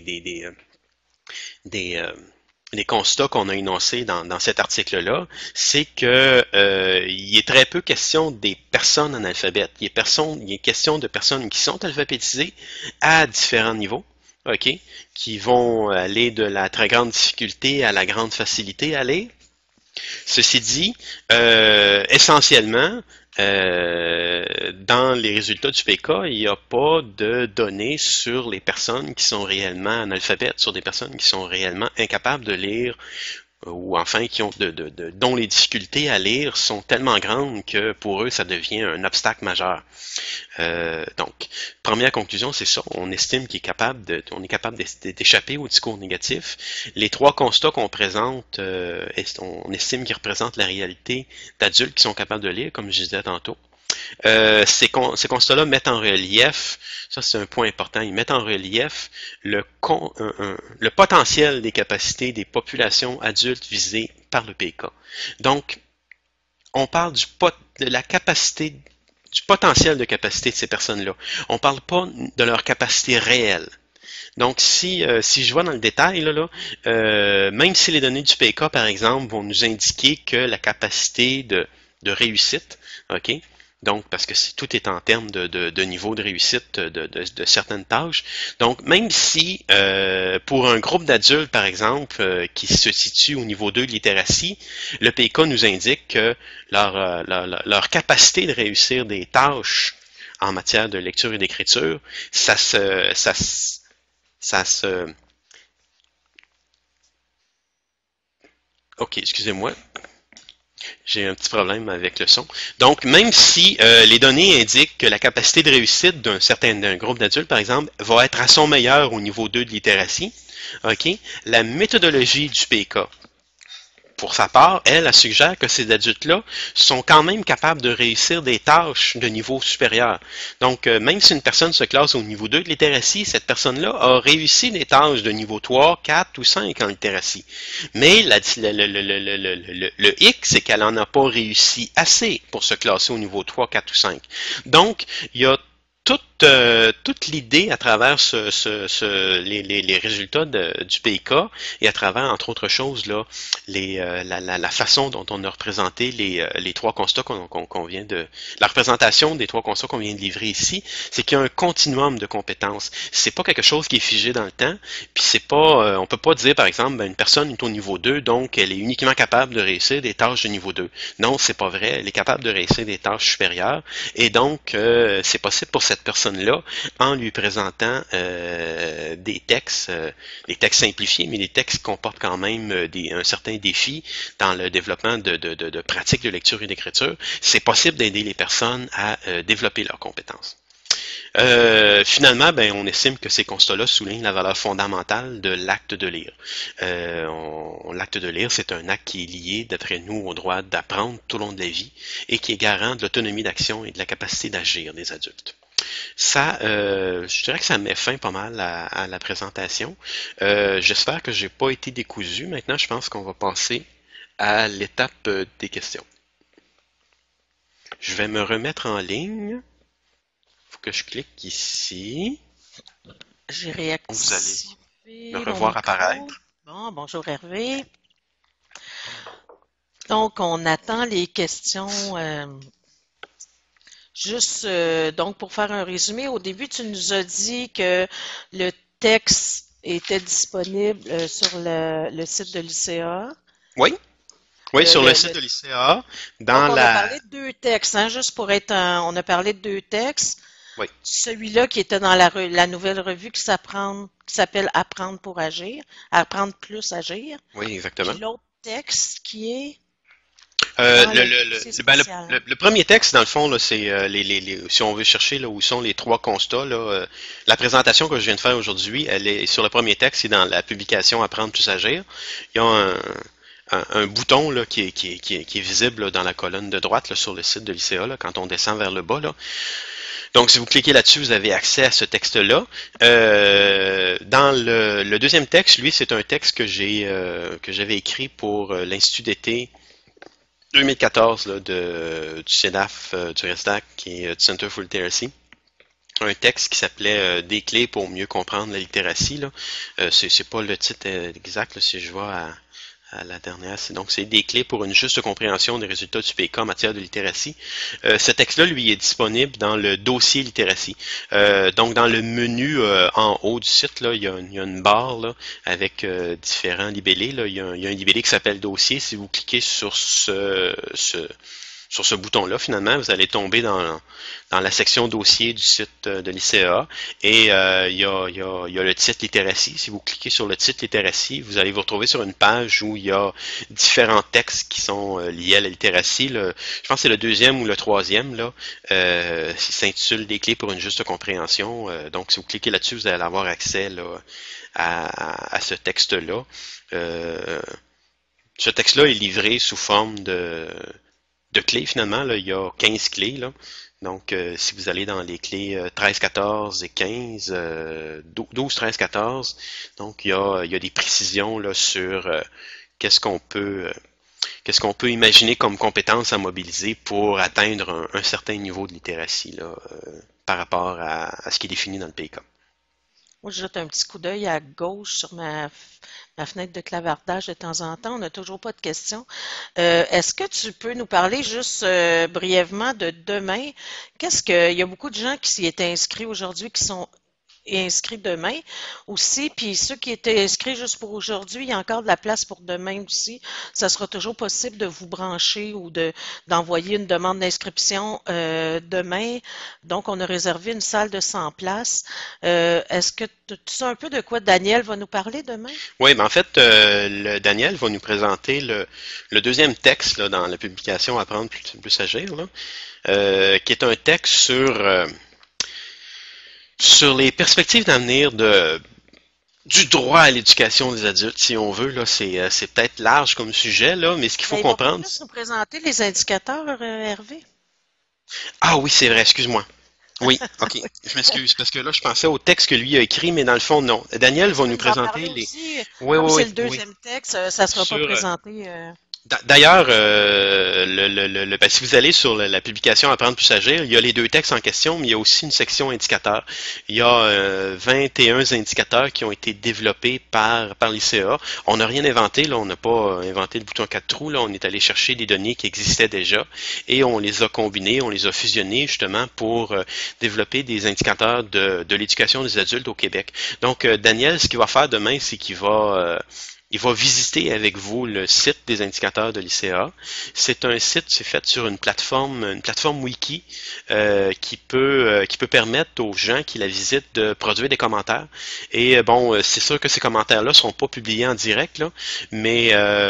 des constats qu'on a énoncés dans cet article-là, c'est que il est très peu question des personnes analphabètes. Il est question de personnes qui sont alphabétisées à différents niveaux. OK, qui vont aller de la très grande difficulté à la grande facilité à lire. Ceci dit, essentiellement, dans les résultats du PK, il n'y a pas de données sur les personnes qui sont réellement analphabètes, sur des personnes qui sont réellement incapables de lire ou enfin dont les difficultés à lire sont tellement grandes que pour eux, ça devient un obstacle majeur. Donc, première conclusion, c'est ça. On estime on est capable d'échapper au discours négatif. Les trois constats qu'on présente, on estime qu'ils représentent la réalité d'adultes qui sont capables de lire, comme je disais tantôt. Ces constats-là mettent en relief, ça c'est un point important, ils mettent en relief le potentiel des capacités des populations adultes visées par le PK. Donc, on parle de la capacité, du potentiel de capacité de ces personnes-là. On ne parle pas de leur capacité réelle. Donc, si je vois dans le détail, même si les données du PK, par exemple, vont nous indiquer que la capacité de réussite, OK, donc, parce que tout est en termes de niveau de réussite de certaines tâches. Donc, même si pour un groupe d'adultes, par exemple, qui se situe au niveau 2 de littératie, le PK nous indique que leur capacité de réussir des tâches en matière de lecture et d'écriture, ça se OK, excusez-moi. J'ai un petit problème avec le son. Donc, même si les données indiquent que la capacité de réussite d'un groupe d'adultes, par exemple, va être à son meilleur au niveau 2 de littératie, OK, la méthodologie du PK pour sa part, elle suggère que ces adultes-là sont quand même capables de réussir des tâches de niveau supérieur. Donc, même si une personne se classe au niveau 2 de littératie, cette personne-là a réussi des tâches de niveau 3, 4 ou 5 en littératie. Mais le hic, c'est qu'elle n'en a pas réussi assez pour se classer au niveau 3, 4 ou 5. Donc, il y a toute l'idée à travers les résultats du PIK et à travers, entre autres choses, là, la façon dont on a représenté les trois constats qu'on vient de... La représentation des trois constats qu'on vient de livrer ici, c'est qu'il y a un continuum de compétences. C'est pas quelque chose qui est figé dans le temps, puis c'est pas... on peut pas dire, par exemple, ben, une personne est au niveau 2, donc elle est uniquement capable de réussir des tâches de niveau 2. Non, c'est pas vrai. Elle est capable de réussir des tâches supérieures, et donc c'est possible pour cette personne-là, en lui présentant des textes simplifiés, mais des textes qui comportent quand même un certain défi dans le développement de pratiques de lecture et d'écriture, c'est possible d'aider les personnes à développer leurs compétences. Finalement, ben, on estime que ces constats-là soulignent la valeur fondamentale de l'acte de lire. L'acte de lire, c'est un acte qui est lié, d'après nous, au droit d'apprendre tout au long de la vie et qui est garant de l'autonomie d'action et de la capacité d'agir des adultes. Ça, je dirais que ça met fin pas mal à la présentation. J'espère que j'ai pas été décousu. Maintenant, je pense qu'on va passer à l'étape des questions. Je vais me remettre en ligne. Faut que je clique ici. J'ai Vous allez me réactivé mon revoir micro. apparaître. Bon, bonjour Hervé. Donc, on attend les questions. Juste, donc, pour faire un résumé, au début, tu nous as dit que le texte était disponible sur le site de l'ICA. Oui, oui, sur le Le, site le- de l'ICA, donc, dans on a la... parlé de deux textes, hein, juste pour être on a parlé de deux textes. Oui, Celui-là qui était dans la nouvelle revue qui s'appelle Apprendre pour agir, Apprendre plus agir. oui, Puis exactement. l'autre texte qui est dans le dossier spécial. Le premier texte, dans le fond, là, c'est si on veut chercher là, où sont les trois constats, là, la présentation que je viens de faire aujourd'hui, elle est sur le premier texte, c'est dans la publication Apprendre plus agir. Il y a un bouton là, qui est visible là, dans la colonne de droite là, sur le site de l'ICA, là, quand on descend vers le bas. Là. Donc, si vous cliquez là-dessus, vous avez accès à ce texte-là. Dans le deuxième texte, lui, c'est un texte que j'avais écrit pour l'Institut d'été 2014 là, du CEDAF, du RESDAC et du Center for Literacy. Un texte qui s'appelait Des clés pour mieux comprendre la littératie. Là. C'est pas le titre exact, là, si je vois à la dernière. Donc, c'est des clés pour une juste compréhension des résultats du PK en matière de littératie. Ce texte-là, lui, est disponible dans le dossier littératie. Donc, dans le menu en haut du site, là, il y a une barre là, avec différents libellés. Là. Il y a un libellé qui s'appelle dossier. Si vous cliquez sur sur ce bouton-là, finalement, vous allez tomber dans la section dossier du site de l'ICA et il y a le titre littératie. Si vous cliquez sur le titre littératie, vous allez vous retrouver sur une page où il y a différents textes qui sont liés à la littératie. Je pense que c'est le deuxième ou le troisième, là. Il s'intitule Des clés pour une juste compréhension. Donc, si vous cliquez là-dessus, vous allez avoir accès là, à ce texte-là. Ce texte-là est livré sous forme de clés finalement. Là, il y a 15 clés. Là. Donc, si vous allez dans les clés 13, 14 et 15, 12, 13, 14, donc il y a des précisions là, sur qu'est-ce qu'on peut imaginer comme compétences à mobiliser pour atteindre un certain niveau de littératie là, par rapport à ce qui est défini dans le PK. Moi, je jette un petit coup d'œil à gauche sur ma fenêtre de clavardage de temps en temps. On n'a toujours pas de questions. Est-ce que tu peux nous parler juste brièvement de demain? Il y a beaucoup de gens qui s'y étaient inscrits aujourd'hui, qui sont inscrits demain aussi, puis ceux qui étaient inscrits juste pour aujourd'hui, il y a encore de la place pour demain aussi. Ça sera toujours possible de vous brancher ou d'envoyer une demande d'inscription demain. Donc, on a réservé une salle de 100 places. Est-ce que tu sais un peu de quoi Daniel va nous parler demain? Oui, mais en fait, Daniel va nous présenter le deuxième texte là, dans la publication Apprendre plus agir, là, qui est un texte sur les perspectives d'avenir Du droit à l'éducation des adultes, si on veut, là, c'est peut-être large comme sujet, là, mais ce qu'il faut Ben, il va pas comprendre. plus nous présenter les indicateurs, Hervé? Ah oui, c'est vrai, excuse-moi. Oui, ok, je m'excuse, parce que là, je pensais au texte que lui a écrit, mais dans le fond, non. Daniel Tu va peux nous nous en présenter parler les... aussi? Oui, Comme oui, c'est oui, le oui. deuxième texte, ça ne sera pas Sur, présenté. D'ailleurs, ben, si vous allez sur la publication Apprendre plus agir, il y a les deux textes en question, mais il y a aussi une section indicateurs. Il y a 21 indicateurs qui ont été développés par l'ICA. On n'a rien inventé, là, on n'a pas inventé le bouton 4 trous, là, on est allé chercher des données qui existaient déjà et on les a combinés, on les a fusionnés justement pour développer des indicateurs de l'éducation des adultes au Québec. Donc, Daniel, ce qu'il va faire demain, c'est il va visiter avec vous le site des indicateurs de l'ICA. C'est un site, c'est fait sur une plateforme wiki qui peut permettre aux gens qui la visitent de produire des commentaires. Et bon, c'est sûr que ces commentaires-là ne seront pas publiés en direct, là, mais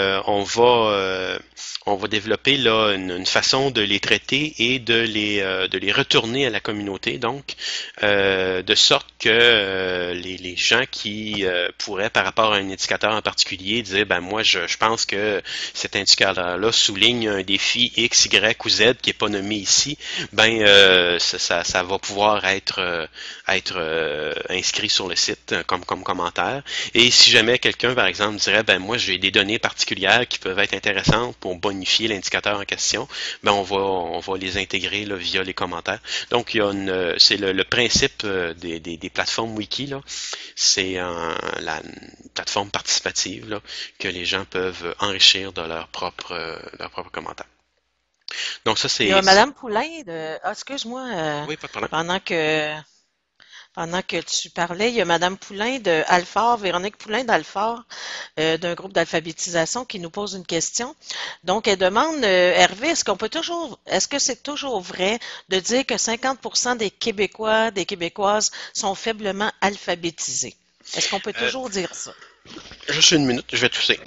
on va développer là une façon de les traiter et de les retourner à la communauté, donc de sorte que les gens qui pourraient, par rapport à un indicateur en particulier, dire, ben moi, je pense que cet indicateur-là souligne un défi X, Y ou Z qui n'est pas nommé ici, ben ça va pouvoir être inscrit sur le site comme commentaire. Et si jamais quelqu'un, par exemple, dirait, ben moi, j'ai des données particulières qui peuvent être intéressantes pour bonifier l'indicateur en question, ben on va les intégrer là, via les commentaires. Donc, c'est le principe des plateformes wiki, là. C'est la plateforme participative là, que les gens peuvent enrichir de leurs propres commentaires. Donc ça, Il y a Madame Poulain de. Ah, excuse-moi, Oui, pas de problème. pendant que pendant que tu parlais, il y a Madame Poulain de Alfort, Véronique Poulain d'Alfort, d'un groupe d'alphabétisation qui nous pose une question. Donc, elle demande, Hervé, est-ce que c'est toujours vrai de dire que 50% des Québécois, des Québécoises sont faiblement alphabétisés? Est-ce qu'on peut Euh, toujours dire ça? Juste une minute, je vais tousser.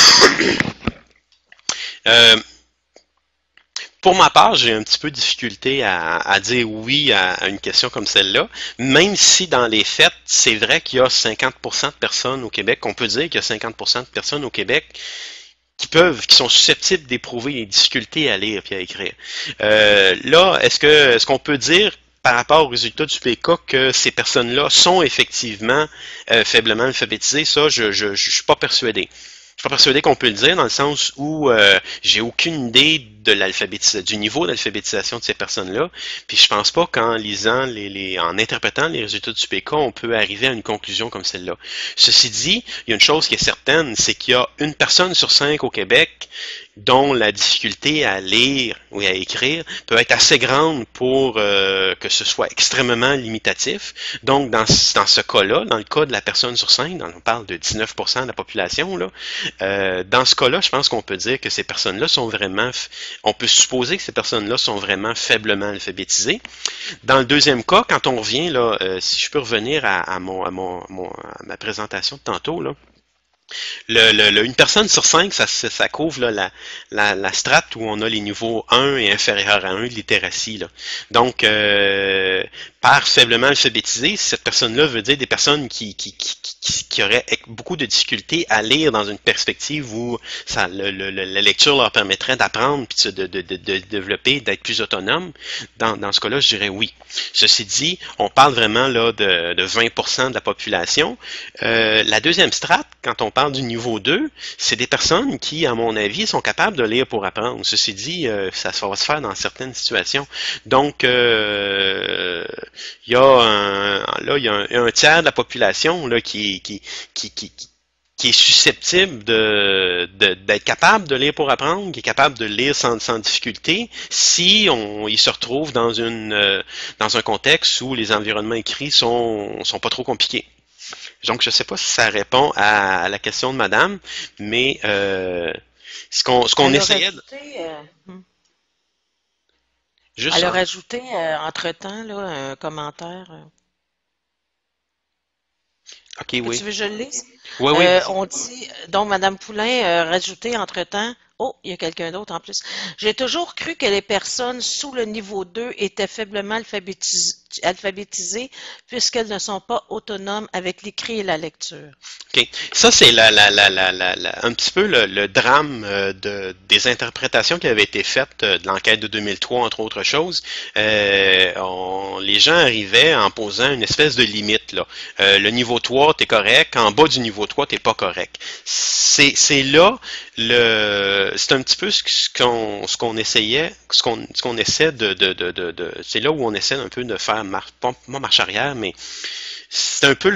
Euh, Pour ma part, j'ai un petit peu de difficulté à dire oui à une question comme celle-là, même si dans les faits, c'est vrai qu'il y a 50% de personnes au Québec, qu'on peut dire qu'il y a 50% de personnes au Québec qui sont susceptibles d'éprouver les difficultés à lire et à écrire. Là, est-ce qu'on peut dire par rapport aux résultats du PK que ces personnes-là sont effectivement faiblement alphabétisées? Ça, je suis pas persuadé. Je suis pas persuadé qu'on peut le dire dans le sens où j'ai aucune idée du niveau d'alphabétisation de ces personnes-là. Puis je pense pas qu'en lisant en interprétant les résultats du PK, on peut arriver à une conclusion comme celle-là. Ceci dit, il y a une chose qui est certaine, c'est qu'il y a une personne sur 5 au Québec dont la difficulté à lire ou à écrire peut être assez grande pour que ce soit extrêmement limitatif. Donc, dans ce cas-là, dans le cas de la personne sur 5, on parle de 19% de la population, là, dans ce cas-là, je pense qu'on peut dire que ces personnes-là sont vraiment, on peut supposer que ces personnes-là sont vraiment faiblement alphabétisées. Dans le deuxième cas, quand on revient, là, si je peux revenir à ma présentation de tantôt, là, une personne sur 5, ça couvre là, la strate où on a les niveaux 1 et inférieur à 1 de littératie. Là. Donc, par faiblement alphabétisé, cette personne-là veut dire des personnes qui auraient beaucoup de difficultés à lire dans une perspective où la lecture leur permettrait d'apprendre puis de développer, d'être plus autonome. Dans ce cas-là, je dirais oui. Ceci dit, on parle vraiment là de 20% de la population. La deuxième strate, quand on parle du niveau 2, c'est des personnes qui, à mon avis, sont capables de lire pour apprendre. Ceci dit, ça va se faire dans certaines situations. Donc, il y a un tiers de la population là, qui est susceptible d'être capable de lire pour apprendre, qui est capable de lire sans difficulté, si il se retrouve dans un contexte où les environnements écrits sont pas trop compliqués. Donc, je ne sais pas si ça répond à la question de madame, mais ce qu'on Elle a essayait rajouté, juste elle a rajouté entre-temps là, un commentaire. OK, Tu oui. veux que je le lise? Oui, oui, vas-y. On dit, donc Madame Poulain rajouté entre-temps. Oh, il y a quelqu'un d'autre en plus. J'ai toujours cru que les personnes sous le niveau 2 étaient faiblement alphabétisées puisqu'elles ne sont pas autonomes avec l'écrit et la lecture. OK. Ça, c'est un petit peu le drame des interprétations qui avaient été faites de l'enquête de 2003, entre autres choses. Les gens arrivaient en posant une espèce de limite, là. Le niveau 3, t'es correct. En bas du niveau 3, t'es pas correct. C'est là c'est un petit peu ce qu'on essayait, ce qu'on essaie c'est là où on essaie un peu de faire pas marche arrière, mais c'est un peu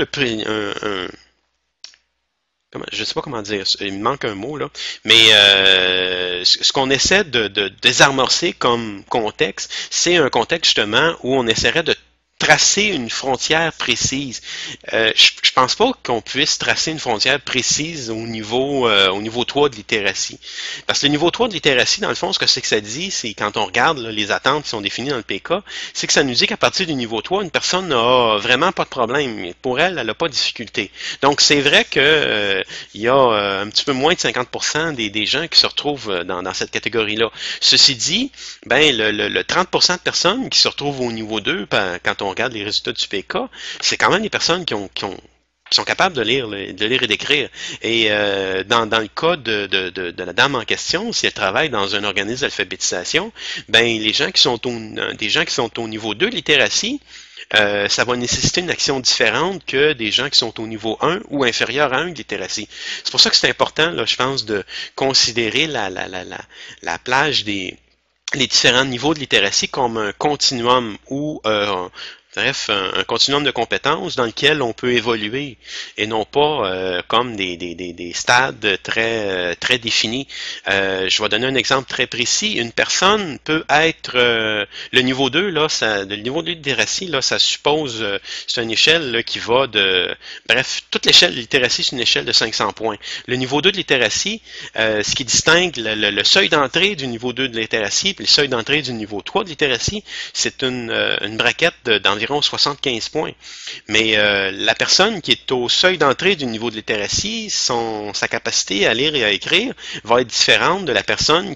je sais pas comment dire, il me manque un mot là, mais ce qu'on essaie de désamorcer comme contexte, c'est un contexte justement où on essaierait de tracer une frontière précise. Je pense pas qu'on puisse tracer une frontière précise au niveau 3 de littératie. Parce que le niveau 3 de littératie, dans le fond, ce que c'est que ça dit, c'est quand on regarde là, les attentes qui sont définies dans le PK, c'est que ça nous dit qu'à partir du niveau 3, une personne n'a vraiment pas de problème. Pour elle, elle n'a pas de difficulté. Donc, c'est vrai que il y a un petit peu moins de 50% des gens qui se retrouvent dans cette catégorie-là. Ceci dit, ben le 30% de personnes qui se retrouvent au niveau 2, quand on regarde les résultats du PK, c'est quand même des personnes qui sont capables de lire et d'écrire. Et dans le cas de la dame en question, si elle travaille dans un organisme d'alphabétisation, ben les gens qui sont des gens qui sont au niveau 2 de littératie, ça va nécessiter une action différente que des gens qui sont au niveau 1 ou inférieur à 1 de littératie. C'est pour ça que c'est important, là, je pense, de considérer la plage les différents niveaux de littératie comme un continuum ou bref, un continuum de compétences dans lequel on peut évoluer et non pas comme des stades très définis. Je vais donner un exemple très précis. Une personne peut être le niveau 2, là, le niveau de littératie, là, ça suppose c'est une échelle là, qui va de bref, toute l'échelle de littératie, c'est une échelle de 500 points. Le niveau 2 de littératie, ce qui distingue le seuil d'entrée du niveau 2 de littératie et le seuil d'entrée du niveau 3 de littératie, c'est une braquette d'environ 75 points. Mais la personne qui est au seuil d'entrée du niveau de littératie, sa capacité à lire et à écrire va être différente de la personne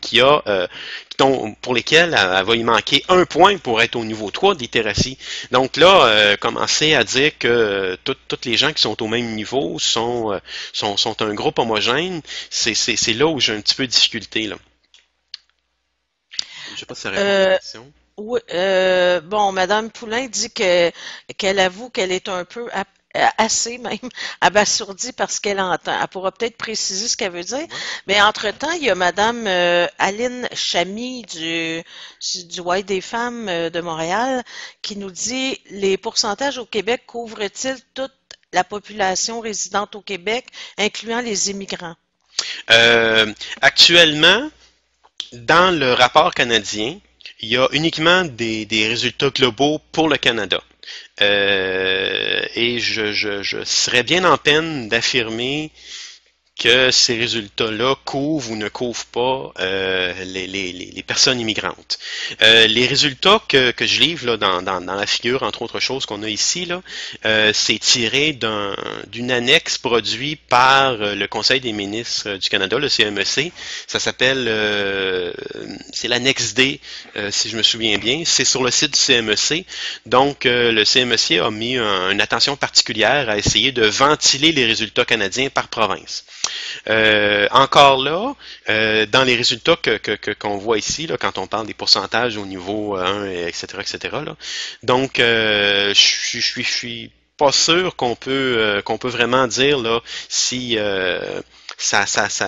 pour lesquelles elle va y manquer un point pour être au niveau 3 de littératie. Donc là, commencer à dire que toutes les gens qui sont au même niveau sont un groupe homogène, c'est là où j'ai un petit peu de difficulté, là. Je sais pas si ça répond à la Euh, question. oui, bon, Madame Poulain dit qu'elle avoue qu'elle est un peu assez même abasourdie par ce qu'elle entend. Elle pourra peut-être préciser ce qu'elle veut dire. Ouais. Mais entre-temps, il y a Madame Aline Chamy du White des femmes de Montréal qui nous dit les pourcentages au Québec couvrent-ils toute la population résidente au Québec, incluant les immigrants? Actuellement, dans le rapport canadien, il y a uniquement des résultats globaux pour le Canada. Et je serais bien en peine d'affirmer que ces résultats-là couvrent ou ne couvrent pas les personnes immigrantes. Les résultats que je livre là, dans la figure, entre autres choses qu'on a ici, là, c'est tiré d'une annexe produite par le Conseil des ministres du Canada, le CMEC. Ça s'appelle, c'est l'annexe D, si je me souviens bien. C'est sur le site du CMEC. Donc, le CMEC a mis une attention particulière à essayer de ventiler les résultats canadiens par province. Encore là, dans les résultats qu'on voit ici, là, quand on parle des pourcentages au niveau 1, etc., là, donc je suis pas sûr qu'on peut vraiment dire là si ça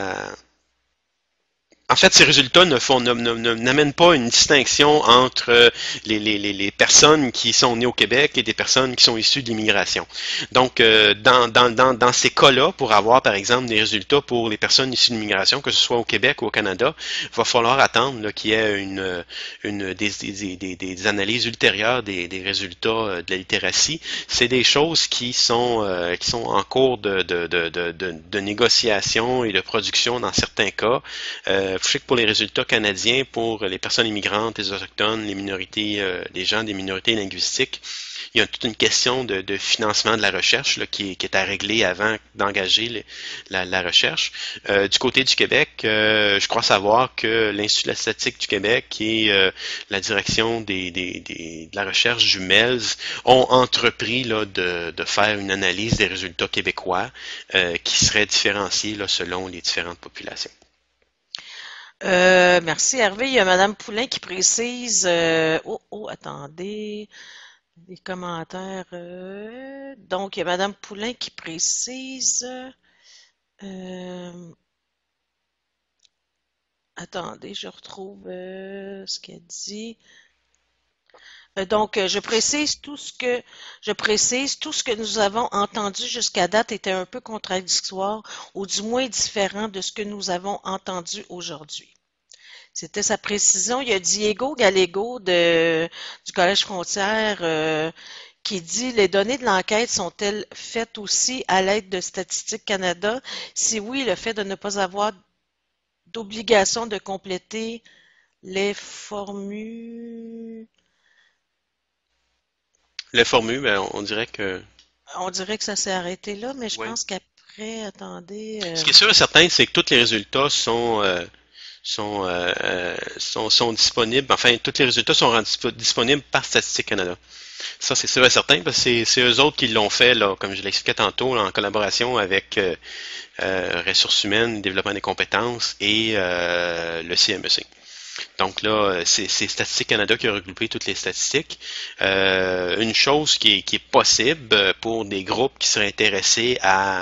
en fait, ces résultats n'amènent pas une distinction entre les personnes qui sont nées au Québec et des personnes qui sont issues de l'immigration. Donc, dans ces cas-là, pour avoir, par exemple, des résultats pour les personnes issues de l'immigration, que ce soit au Québec ou au Canada, il va falloir attendre qu'il y ait des analyses ultérieures des résultats de la littératie. C'est des choses qui sont en cours de négociation et de production dans certains cas. Je sais que pour les résultats canadiens, pour les personnes immigrantes, les autochtones, les minorités, les gens des minorités linguistiques, il y a toute une question de financement de la recherche là, qui est à régler avant d'engager la recherche. Du côté du Québec, je crois savoir que l'Institut de la statistique du Québec et la direction de la recherche du MELS ont entrepris là, de faire une analyse des résultats québécois qui seraient différenciés là, selon les différentes populations. Merci Hervé. Il y a Madame Poulain qui précise. Attendez. Les commentaires. Donc, il y a Madame Poulain qui précise. euh, Attendez, je retrouve ce qu'elle dit. Je précise tout ce que nous avons entendu jusqu'à date était un peu contradictoire, ou du moins différent de ce que nous avons entendu aujourd'hui. C'était sa précision. Il y a Diego Gallego du Collège Frontière qui dit les données de l'enquête sont-elles faites aussi à l'aide de Statistique Canada? Si oui, le fait de ne pas avoir d'obligation de compléter les formules. Le formu, ben, on dirait que On dirait que ça s'est arrêté là, mais je ouais. pense qu'après, attendez. Ce qui est sûr et certain, c'est que tous les résultats sont disponibles. Enfin, tous les résultats sont disponibles par Statistique Canada. Ça, c'est sûr et certain, parce que c'est eux autres qui l'ont fait, là, comme je l'expliquais tantôt, là, en collaboration avec Ressources humaines, Développement des compétences et le CMEC. Donc là, c'est Statistique Canada qui a regroupé toutes les statistiques. Une chose qui est possible pour des groupes qui seraient intéressés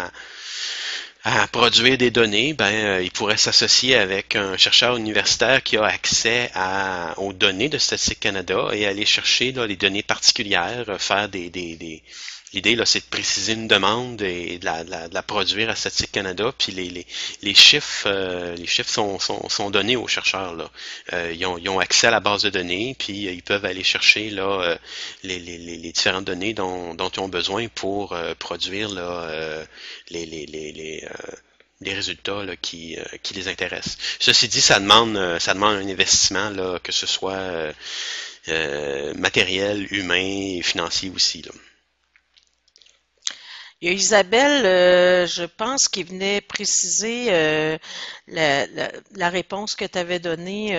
à produire des données, ils pourraient s'associer avec un chercheur universitaire qui a accès aux données de Statistique Canada et aller chercher là, les données particulières, faire L'idée, là, c'est de préciser une demande et de la produire à Statistique Canada, puis les chiffres sont donnés aux chercheurs, là. Ils ont accès à la base de données, puis ils peuvent aller chercher là, les différentes données dont ils ont besoin pour produire là, les résultats là, qui les intéressent. Ceci dit, ça demande un investissement, là, que ce soit matériel, humain et financier aussi, là. Il y a Isabelle, je pense, qui venait préciser la réponse que tu avais donnée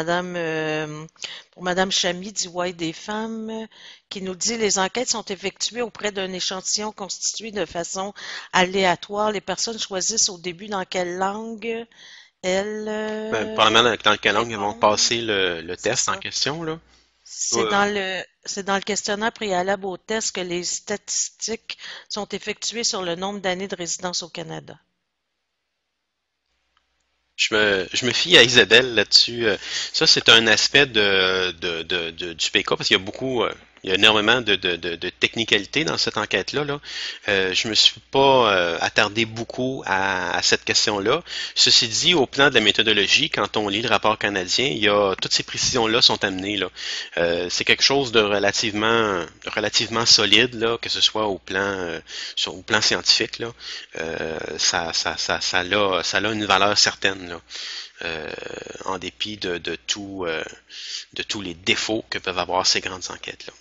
pour Madame Chamy du Y des femmes, qui nous dit les enquêtes sont effectuées auprès d'un échantillon constitué de façon aléatoire. Les personnes choisissent au début dans quelle langue elles Probablement dans quelle langue ils vont répondent. passer le C'est test en ça. question, là. C'est Ouais. dans le questionnaire préalable au test que les statistiques sont effectuées sur le nombre d'années de résidence au Canada. Je me fie à Isabelle là-dessus. Ça, c'est un aspect du PK parce qu'il y a il y a énormément de technicalité dans cette enquête-là, là. Je me suis pas attardé beaucoup à cette question-là. Ceci dit, au plan de la méthodologie, quand on lit le rapport canadien, il y a toutes ces précisions-là sont amenées, là. C'est quelque chose de relativement solide, là, que ce soit au plan scientifique, là. Ça a une valeur certaine, là. En dépit de tous les défauts que peuvent avoir ces grandes enquêtes-là.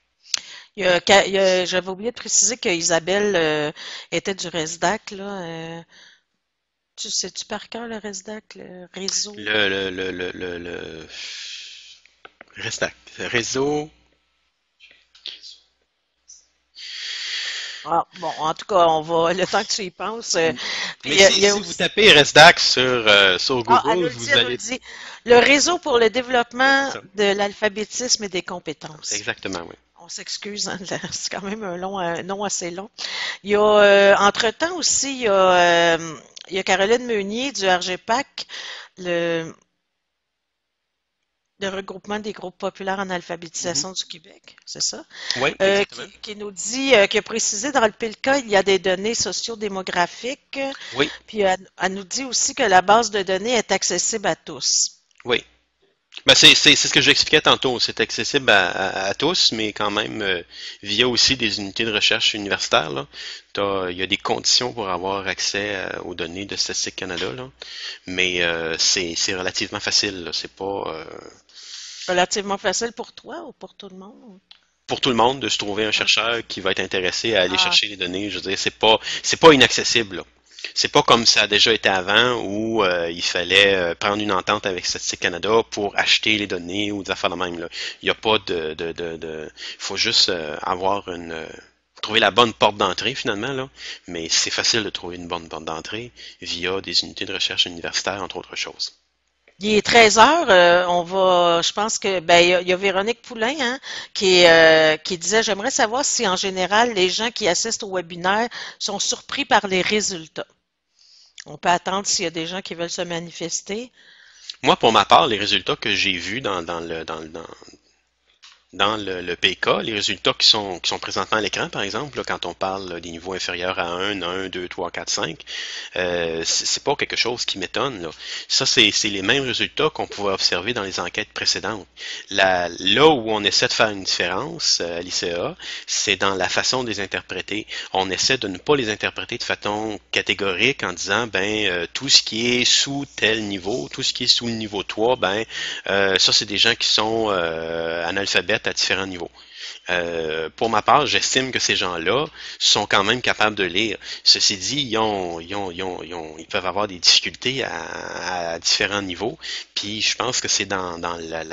J'avais oublié de préciser que Isabelle était du RESDAC, là. Tu sais-tu par cœur le RESDAC, le réseau? Le Restac. Réseau. Ah, bon, en tout cas, le temps que tu y penses. Puis Mais il y a si vous aussi, tapez Resdac sur elle Google, nous le dit, vous elle nous le allez. dit. Le réseau pour le Oui, c'est développement ça. de l'alphabétisme et des compétences. Exactement, oui. On s'excuse, hein, c'est quand même un nom assez long. Il y a, entre-temps aussi, il y a Caroline Meunier du RGPAC, le, le regroupement des groupes populaires en Mhm. alphabétisation du Québec, c'est ça? Oui, exactement. Qui nous dit, qui a précisé dans le PILCA, il y a des données sociodémographiques, Oui, puis elle nous dit aussi que la base de données est accessible à tous. oui. Ben, c'est ce que j'expliquais tantôt. C'est accessible à tous, mais quand même via aussi des unités de recherche universitaires, là. Il y a des conditions pour avoir accès aux données de Statistique Canada, là. Mais c'est relativement facile, là. C'est pas Relativement facile pour toi ou pour tout le monde? pour tout le monde de se trouver un Ah, chercheur qui va être intéressé à aller ah, chercher les données. Je veux dire, c'est pas inaccessible, là. C'est pas comme ça a déjà été avant où il fallait prendre une entente avec Statistique Canada pour acheter les données ou des affaires de même, là. Il n'y a pas il faut juste avoir trouver la bonne porte d'entrée finalement, là. Mais c'est facile de trouver une bonne porte d'entrée via des unités de recherche universitaires, entre autres choses. il est 13 heures, je pense que, ben, il y a Véronique Poulain, hein, qui disait, j'aimerais savoir si en général les gens qui assistent au webinaire sont surpris par les résultats. On peut attendre s'il y a des gens qui veulent se manifester. Moi, pour ma part, les résultats que j'ai vus dans le PK, les résultats qui sont présentement à l'écran, par exemple, là, quand on parle là, des niveaux inférieurs à 1, 2, 3, 4, 5, c'est pas quelque chose qui m'étonne. Là. Ça, c'est les mêmes résultats qu'on pouvait observer dans les enquêtes précédentes. Là où on essaie de faire une différence à l'ICA, c'est dans la façon de les interpréter. On essaie de ne pas les interpréter de façon catégorique en disant, tout ce qui est sous tel niveau, tout ce qui est sous le niveau 3, ça, c'est des gens qui sont analphabètes à différents niveaux. Pour ma part, j'estime que ces gens-là sont quand même capables de lire. Ceci dit, ils peuvent avoir des difficultés à différents niveaux. Puis je pense que c'est dans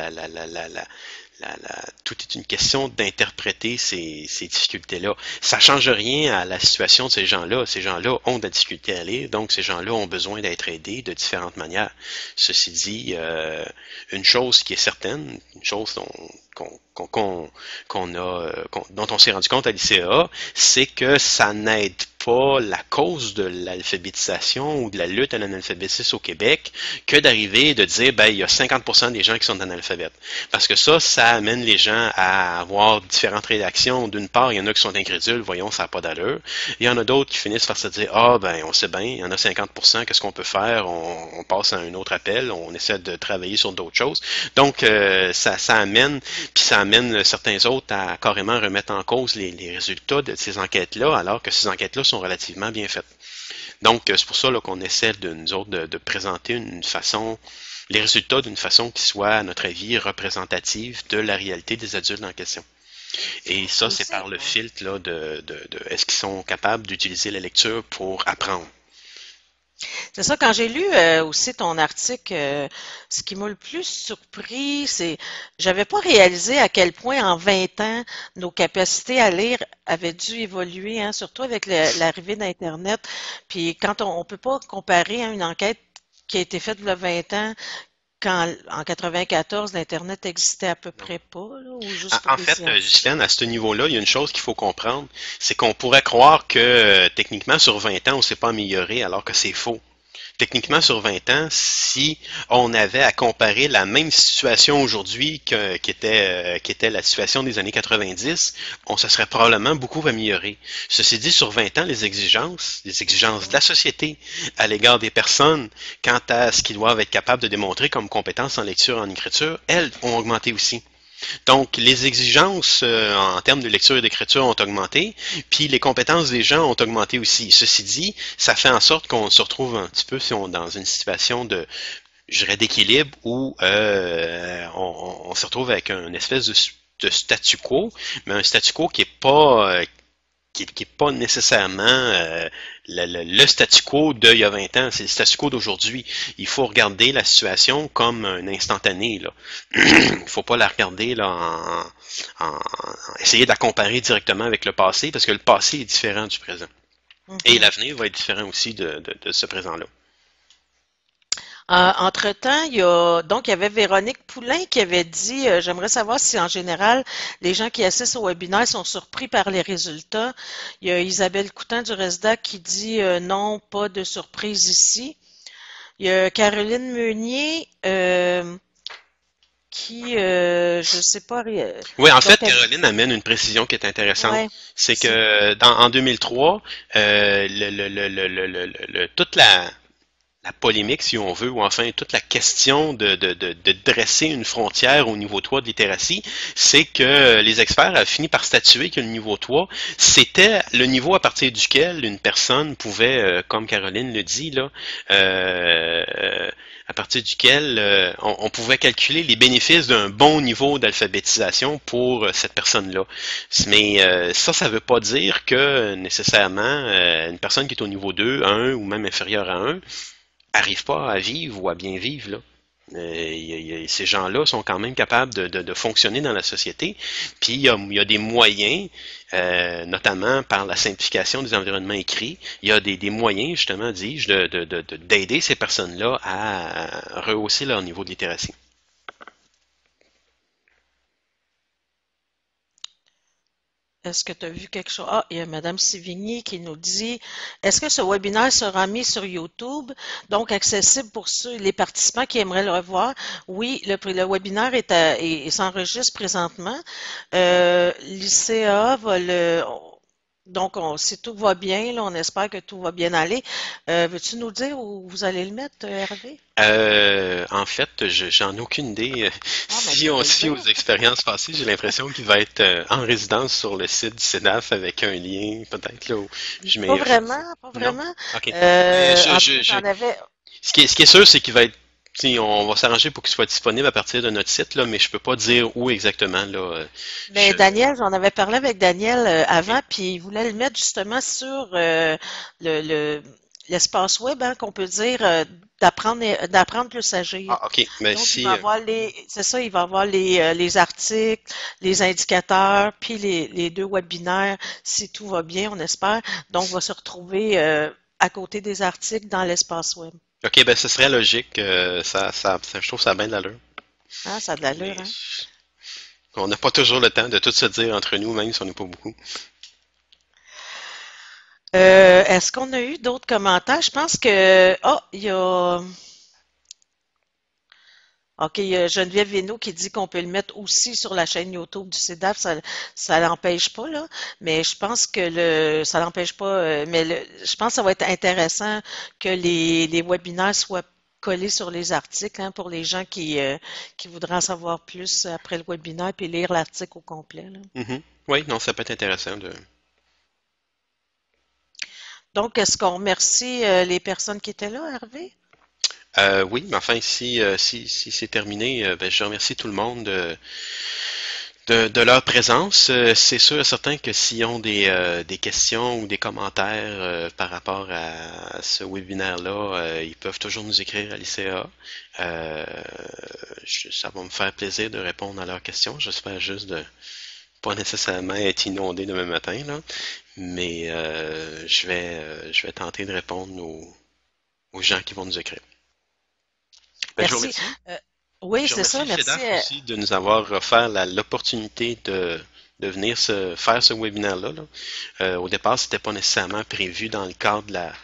tout est une question d'interpréter ces difficultés-là. Ça change rien à la situation de ces gens-là. Ces gens-là ont de la difficulté à lire, donc ces gens-là ont besoin d'être aidés de différentes manières. Ceci dit, une chose qui est certaine, une chose dont on s'est rendu compte à l'ICA, c'est que ça n'aide pas la cause de l'alphabétisation ou de la lutte à l'analphabétisme au Québec que d'arriver et de dire il y a 50% des gens qui sont analphabètes. Parce que ça amène les gens à avoir différentes réactions. D'une part, il y en a qui sont incrédules, voyons, ça n'a pas d'allure. Il y en a d'autres qui finissent par se dire on sait bien, il y en a 50%, qu'est-ce qu'on peut faire? On passe à un autre appel, on essaie de travailler sur d'autres choses. Donc, ça amène certains autres à carrément remettre en cause les résultats de ces enquêtes-là, alors que ces enquêtes-là sont relativement bien faites. Donc, c'est pour ça là, qu'on essaie nous autres, de présenter les résultats d'une façon qui soit, à notre avis, représentative de la réalité des adultes en question. Et ça, c'est Aussi, par le ouais. filtre là, est-ce qu'ils sont capables d'utiliser la lecture pour apprendre. C'est ça, quand j'ai lu aussi ton article, ce qui m'a le plus surpris, j'avais pas réalisé à quel point en 20 ans, nos capacités à lire avaient dû évoluer, hein, surtout avec l'arrivée d'Internet. Puis quand on peut pas comparer à une enquête qui a été faite il y a 20 ans, quand en 94, l'Internet existait à peu près pas, là, ou juste pour En les fait, scientifiques. Ghislaine, à ce niveau-là, il y a une chose qu'il faut comprendre, c'est qu'on pourrait croire que techniquement, sur 20 ans, on ne s'est pas amélioré, alors que c'est faux. Techniquement, sur 20 ans, si on avait à comparer la même situation aujourd'hui qui était la situation des années 90, on se serait probablement beaucoup amélioré. Ceci dit, sur 20 ans, les exigences de la société à l'égard des personnes quant à ce qu'ils doivent être capables de démontrer comme compétences en lecture et en écriture, elles ont augmenté aussi. Donc, les exigences en termes de lecture et d'écriture ont augmenté, puis les compétences des gens ont augmenté aussi. Ceci dit, ça fait en sorte qu'on se retrouve un petit peu dans une situation je dirais, d'équilibre où on se retrouve avec une espèce de statu quo, mais un statu quo qui est pas nécessairement le statu quo d'il y a 20 ans, c'est le statu quo d'aujourd'hui. Il faut regarder la situation comme un instantané, là. Il faut pas la regarder là, essayer de la comparer directement avec le passé, parce que le passé est différent du présent. Et Mhm. l'avenir va être différent aussi de ce présent-là. Entre-temps, il y avait Véronique Poulain qui avait dit, j'aimerais savoir si en général les gens qui assistent au webinaire sont surpris par les résultats. Il y a Isabelle Coutin du RESDA qui dit non, pas de surprise ici. Il y a Caroline Meunier je sais pas, Oui, en fait, donc elle, Caroline amène une précision qui est intéressante. ouais, C'est c'est que en 2003, toute la la polémique, si on veut, ou enfin toute la question de dresser une frontière au niveau 3 de littératie, c'est que les experts ont fini par statuer que le niveau 3, c'était le niveau à partir duquel une personne pouvait, comme Caroline le dit, là, à partir duquel on pouvait calculer les bénéfices d'un bon niveau d'alphabétisation pour cette personne-là. Mais ça veut pas dire que nécessairement une personne qui est au niveau 2, 1 ou même inférieur à 1 arrive pas à vivre ou à bien vivre, là. Ces gens-là sont quand même capables de fonctionner dans la société. Puis il y a des moyens, notamment par la simplification des environnements écrits, il y a des moyens, justement, dis-je, d'aider ces personnes-là à rehausser leur niveau de littératie. Est-ce que tu as vu quelque chose? Ah, il y a Mme Sévigny qui nous dit, est-ce que ce webinaire sera mis sur YouTube, donc accessible pour ceux, les participants qui aimeraient le revoir? Oui, le webinaire s'enregistre présentement. L'ICA va donc, si tout va bien, là, on espère que tout va bien aller. Veux-tu nous dire où vous allez le mettre, Hervé? En fait, j'en ai aucune idée. Ah, ben, Si tu on peux se le fie aux dire. expériences passées, j'ai l'impression qu'il va être en résidence sur le site du CEDAF avec un lien, peut-être là où je Pas mets. vraiment, pas Non? vraiment. OK. Mais En tout cas, j'en avais. ce qui est sûr, c'est qu'il va être. On va s'arranger pour qu'il soit disponible à partir de notre site, là, mais je peux pas dire où exactement, là. Mais Je... Daniel, j'en avais parlé avec Daniel OK. avant, puis il voulait le mettre justement sur le, le- l'espace web, hein, qu'on peut dire d'apprendre plus agir. Ah, OK. Mais Donc, il va si. avoir c'est ça, il va avoir les articles, les indicateurs, puis les deux webinaires, si tout va bien, on espère. Donc, on va se retrouver à côté des articles dans l'espace web. OK, ben ce serait logique. Je trouve ça a bien de l'allure. Hein, ça a de l'allure, Mais hein? on n'a pas toujours le temps de tout se dire entre nous, même si on n'est pas beaucoup. Est-ce qu'on a eu d'autres commentaires? Je pense que... Oh, il y a... OK, il y a Geneviève Vénaud qui dit qu'on peut le mettre aussi sur la chaîne YouTube du CEDAF. Ça l'empêche pas, là. Mais je pense que ça l'empêche pas. Je pense que ça va être intéressant que les webinaires soient collés sur les articles, hein, pour les gens qui voudraient en savoir plus après le webinaire puis lire l'article au complet, là. Mhm. Oui, non, ça peut être intéressant de. Donc, est-ce qu'on remercie les personnes qui étaient là, Hervé? Oui, mais enfin, si c'est terminé, ben, je remercie tout le monde de leur présence. C'est sûr et certain que s'ils ont des questions ou des commentaires par rapport à ce webinaire-là, ils peuvent toujours nous écrire à l'ICA. Euh, Ça va me faire plaisir de répondre à leurs questions. J'espère juste de pas nécessairement être inondé demain matin, là, mais je vais tenter de répondre aux gens qui vont nous écrire. Ben, je vous Merci. remercie. Euh, oui, Je c'est remercie ça, le merci. CEDAF aussi de nous avoir offert l'opportunité de venir faire ce webinaire-là. Là. Au départ, c'était pas nécessairement prévu dans le cadre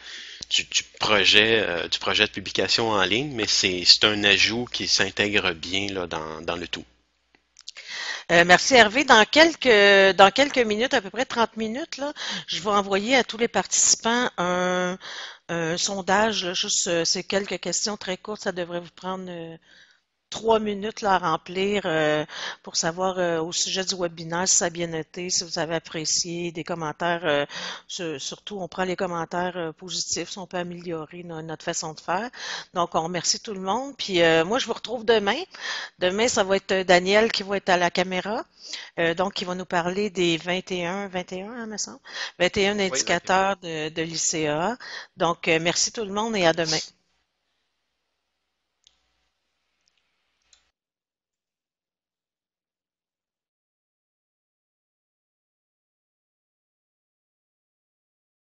du projet de publication en ligne, mais c'est un ajout qui s'intègre bien là, dans le tout. Merci Hervé. Dans quelques minutes, à peu près 30 minutes, là, je vais envoyer à tous les participants un sondage, là, juste c'est quelques questions très courtes, ça devrait vous prendre 3 minutes là, à remplir pour savoir au sujet du webinaire si ça a bien été, si vous avez apprécié, des commentaires, surtout on prend les commentaires positifs, si on peut améliorer notre façon de faire. Donc on remercie tout le monde. Puis moi je vous retrouve demain. Demain, ça va être Daniel qui va être à la caméra. Donc il va nous parler des 21, hein, me semble, 21 Oui, 21. indicateurs de l'ICA. Donc merci tout le monde et à demain.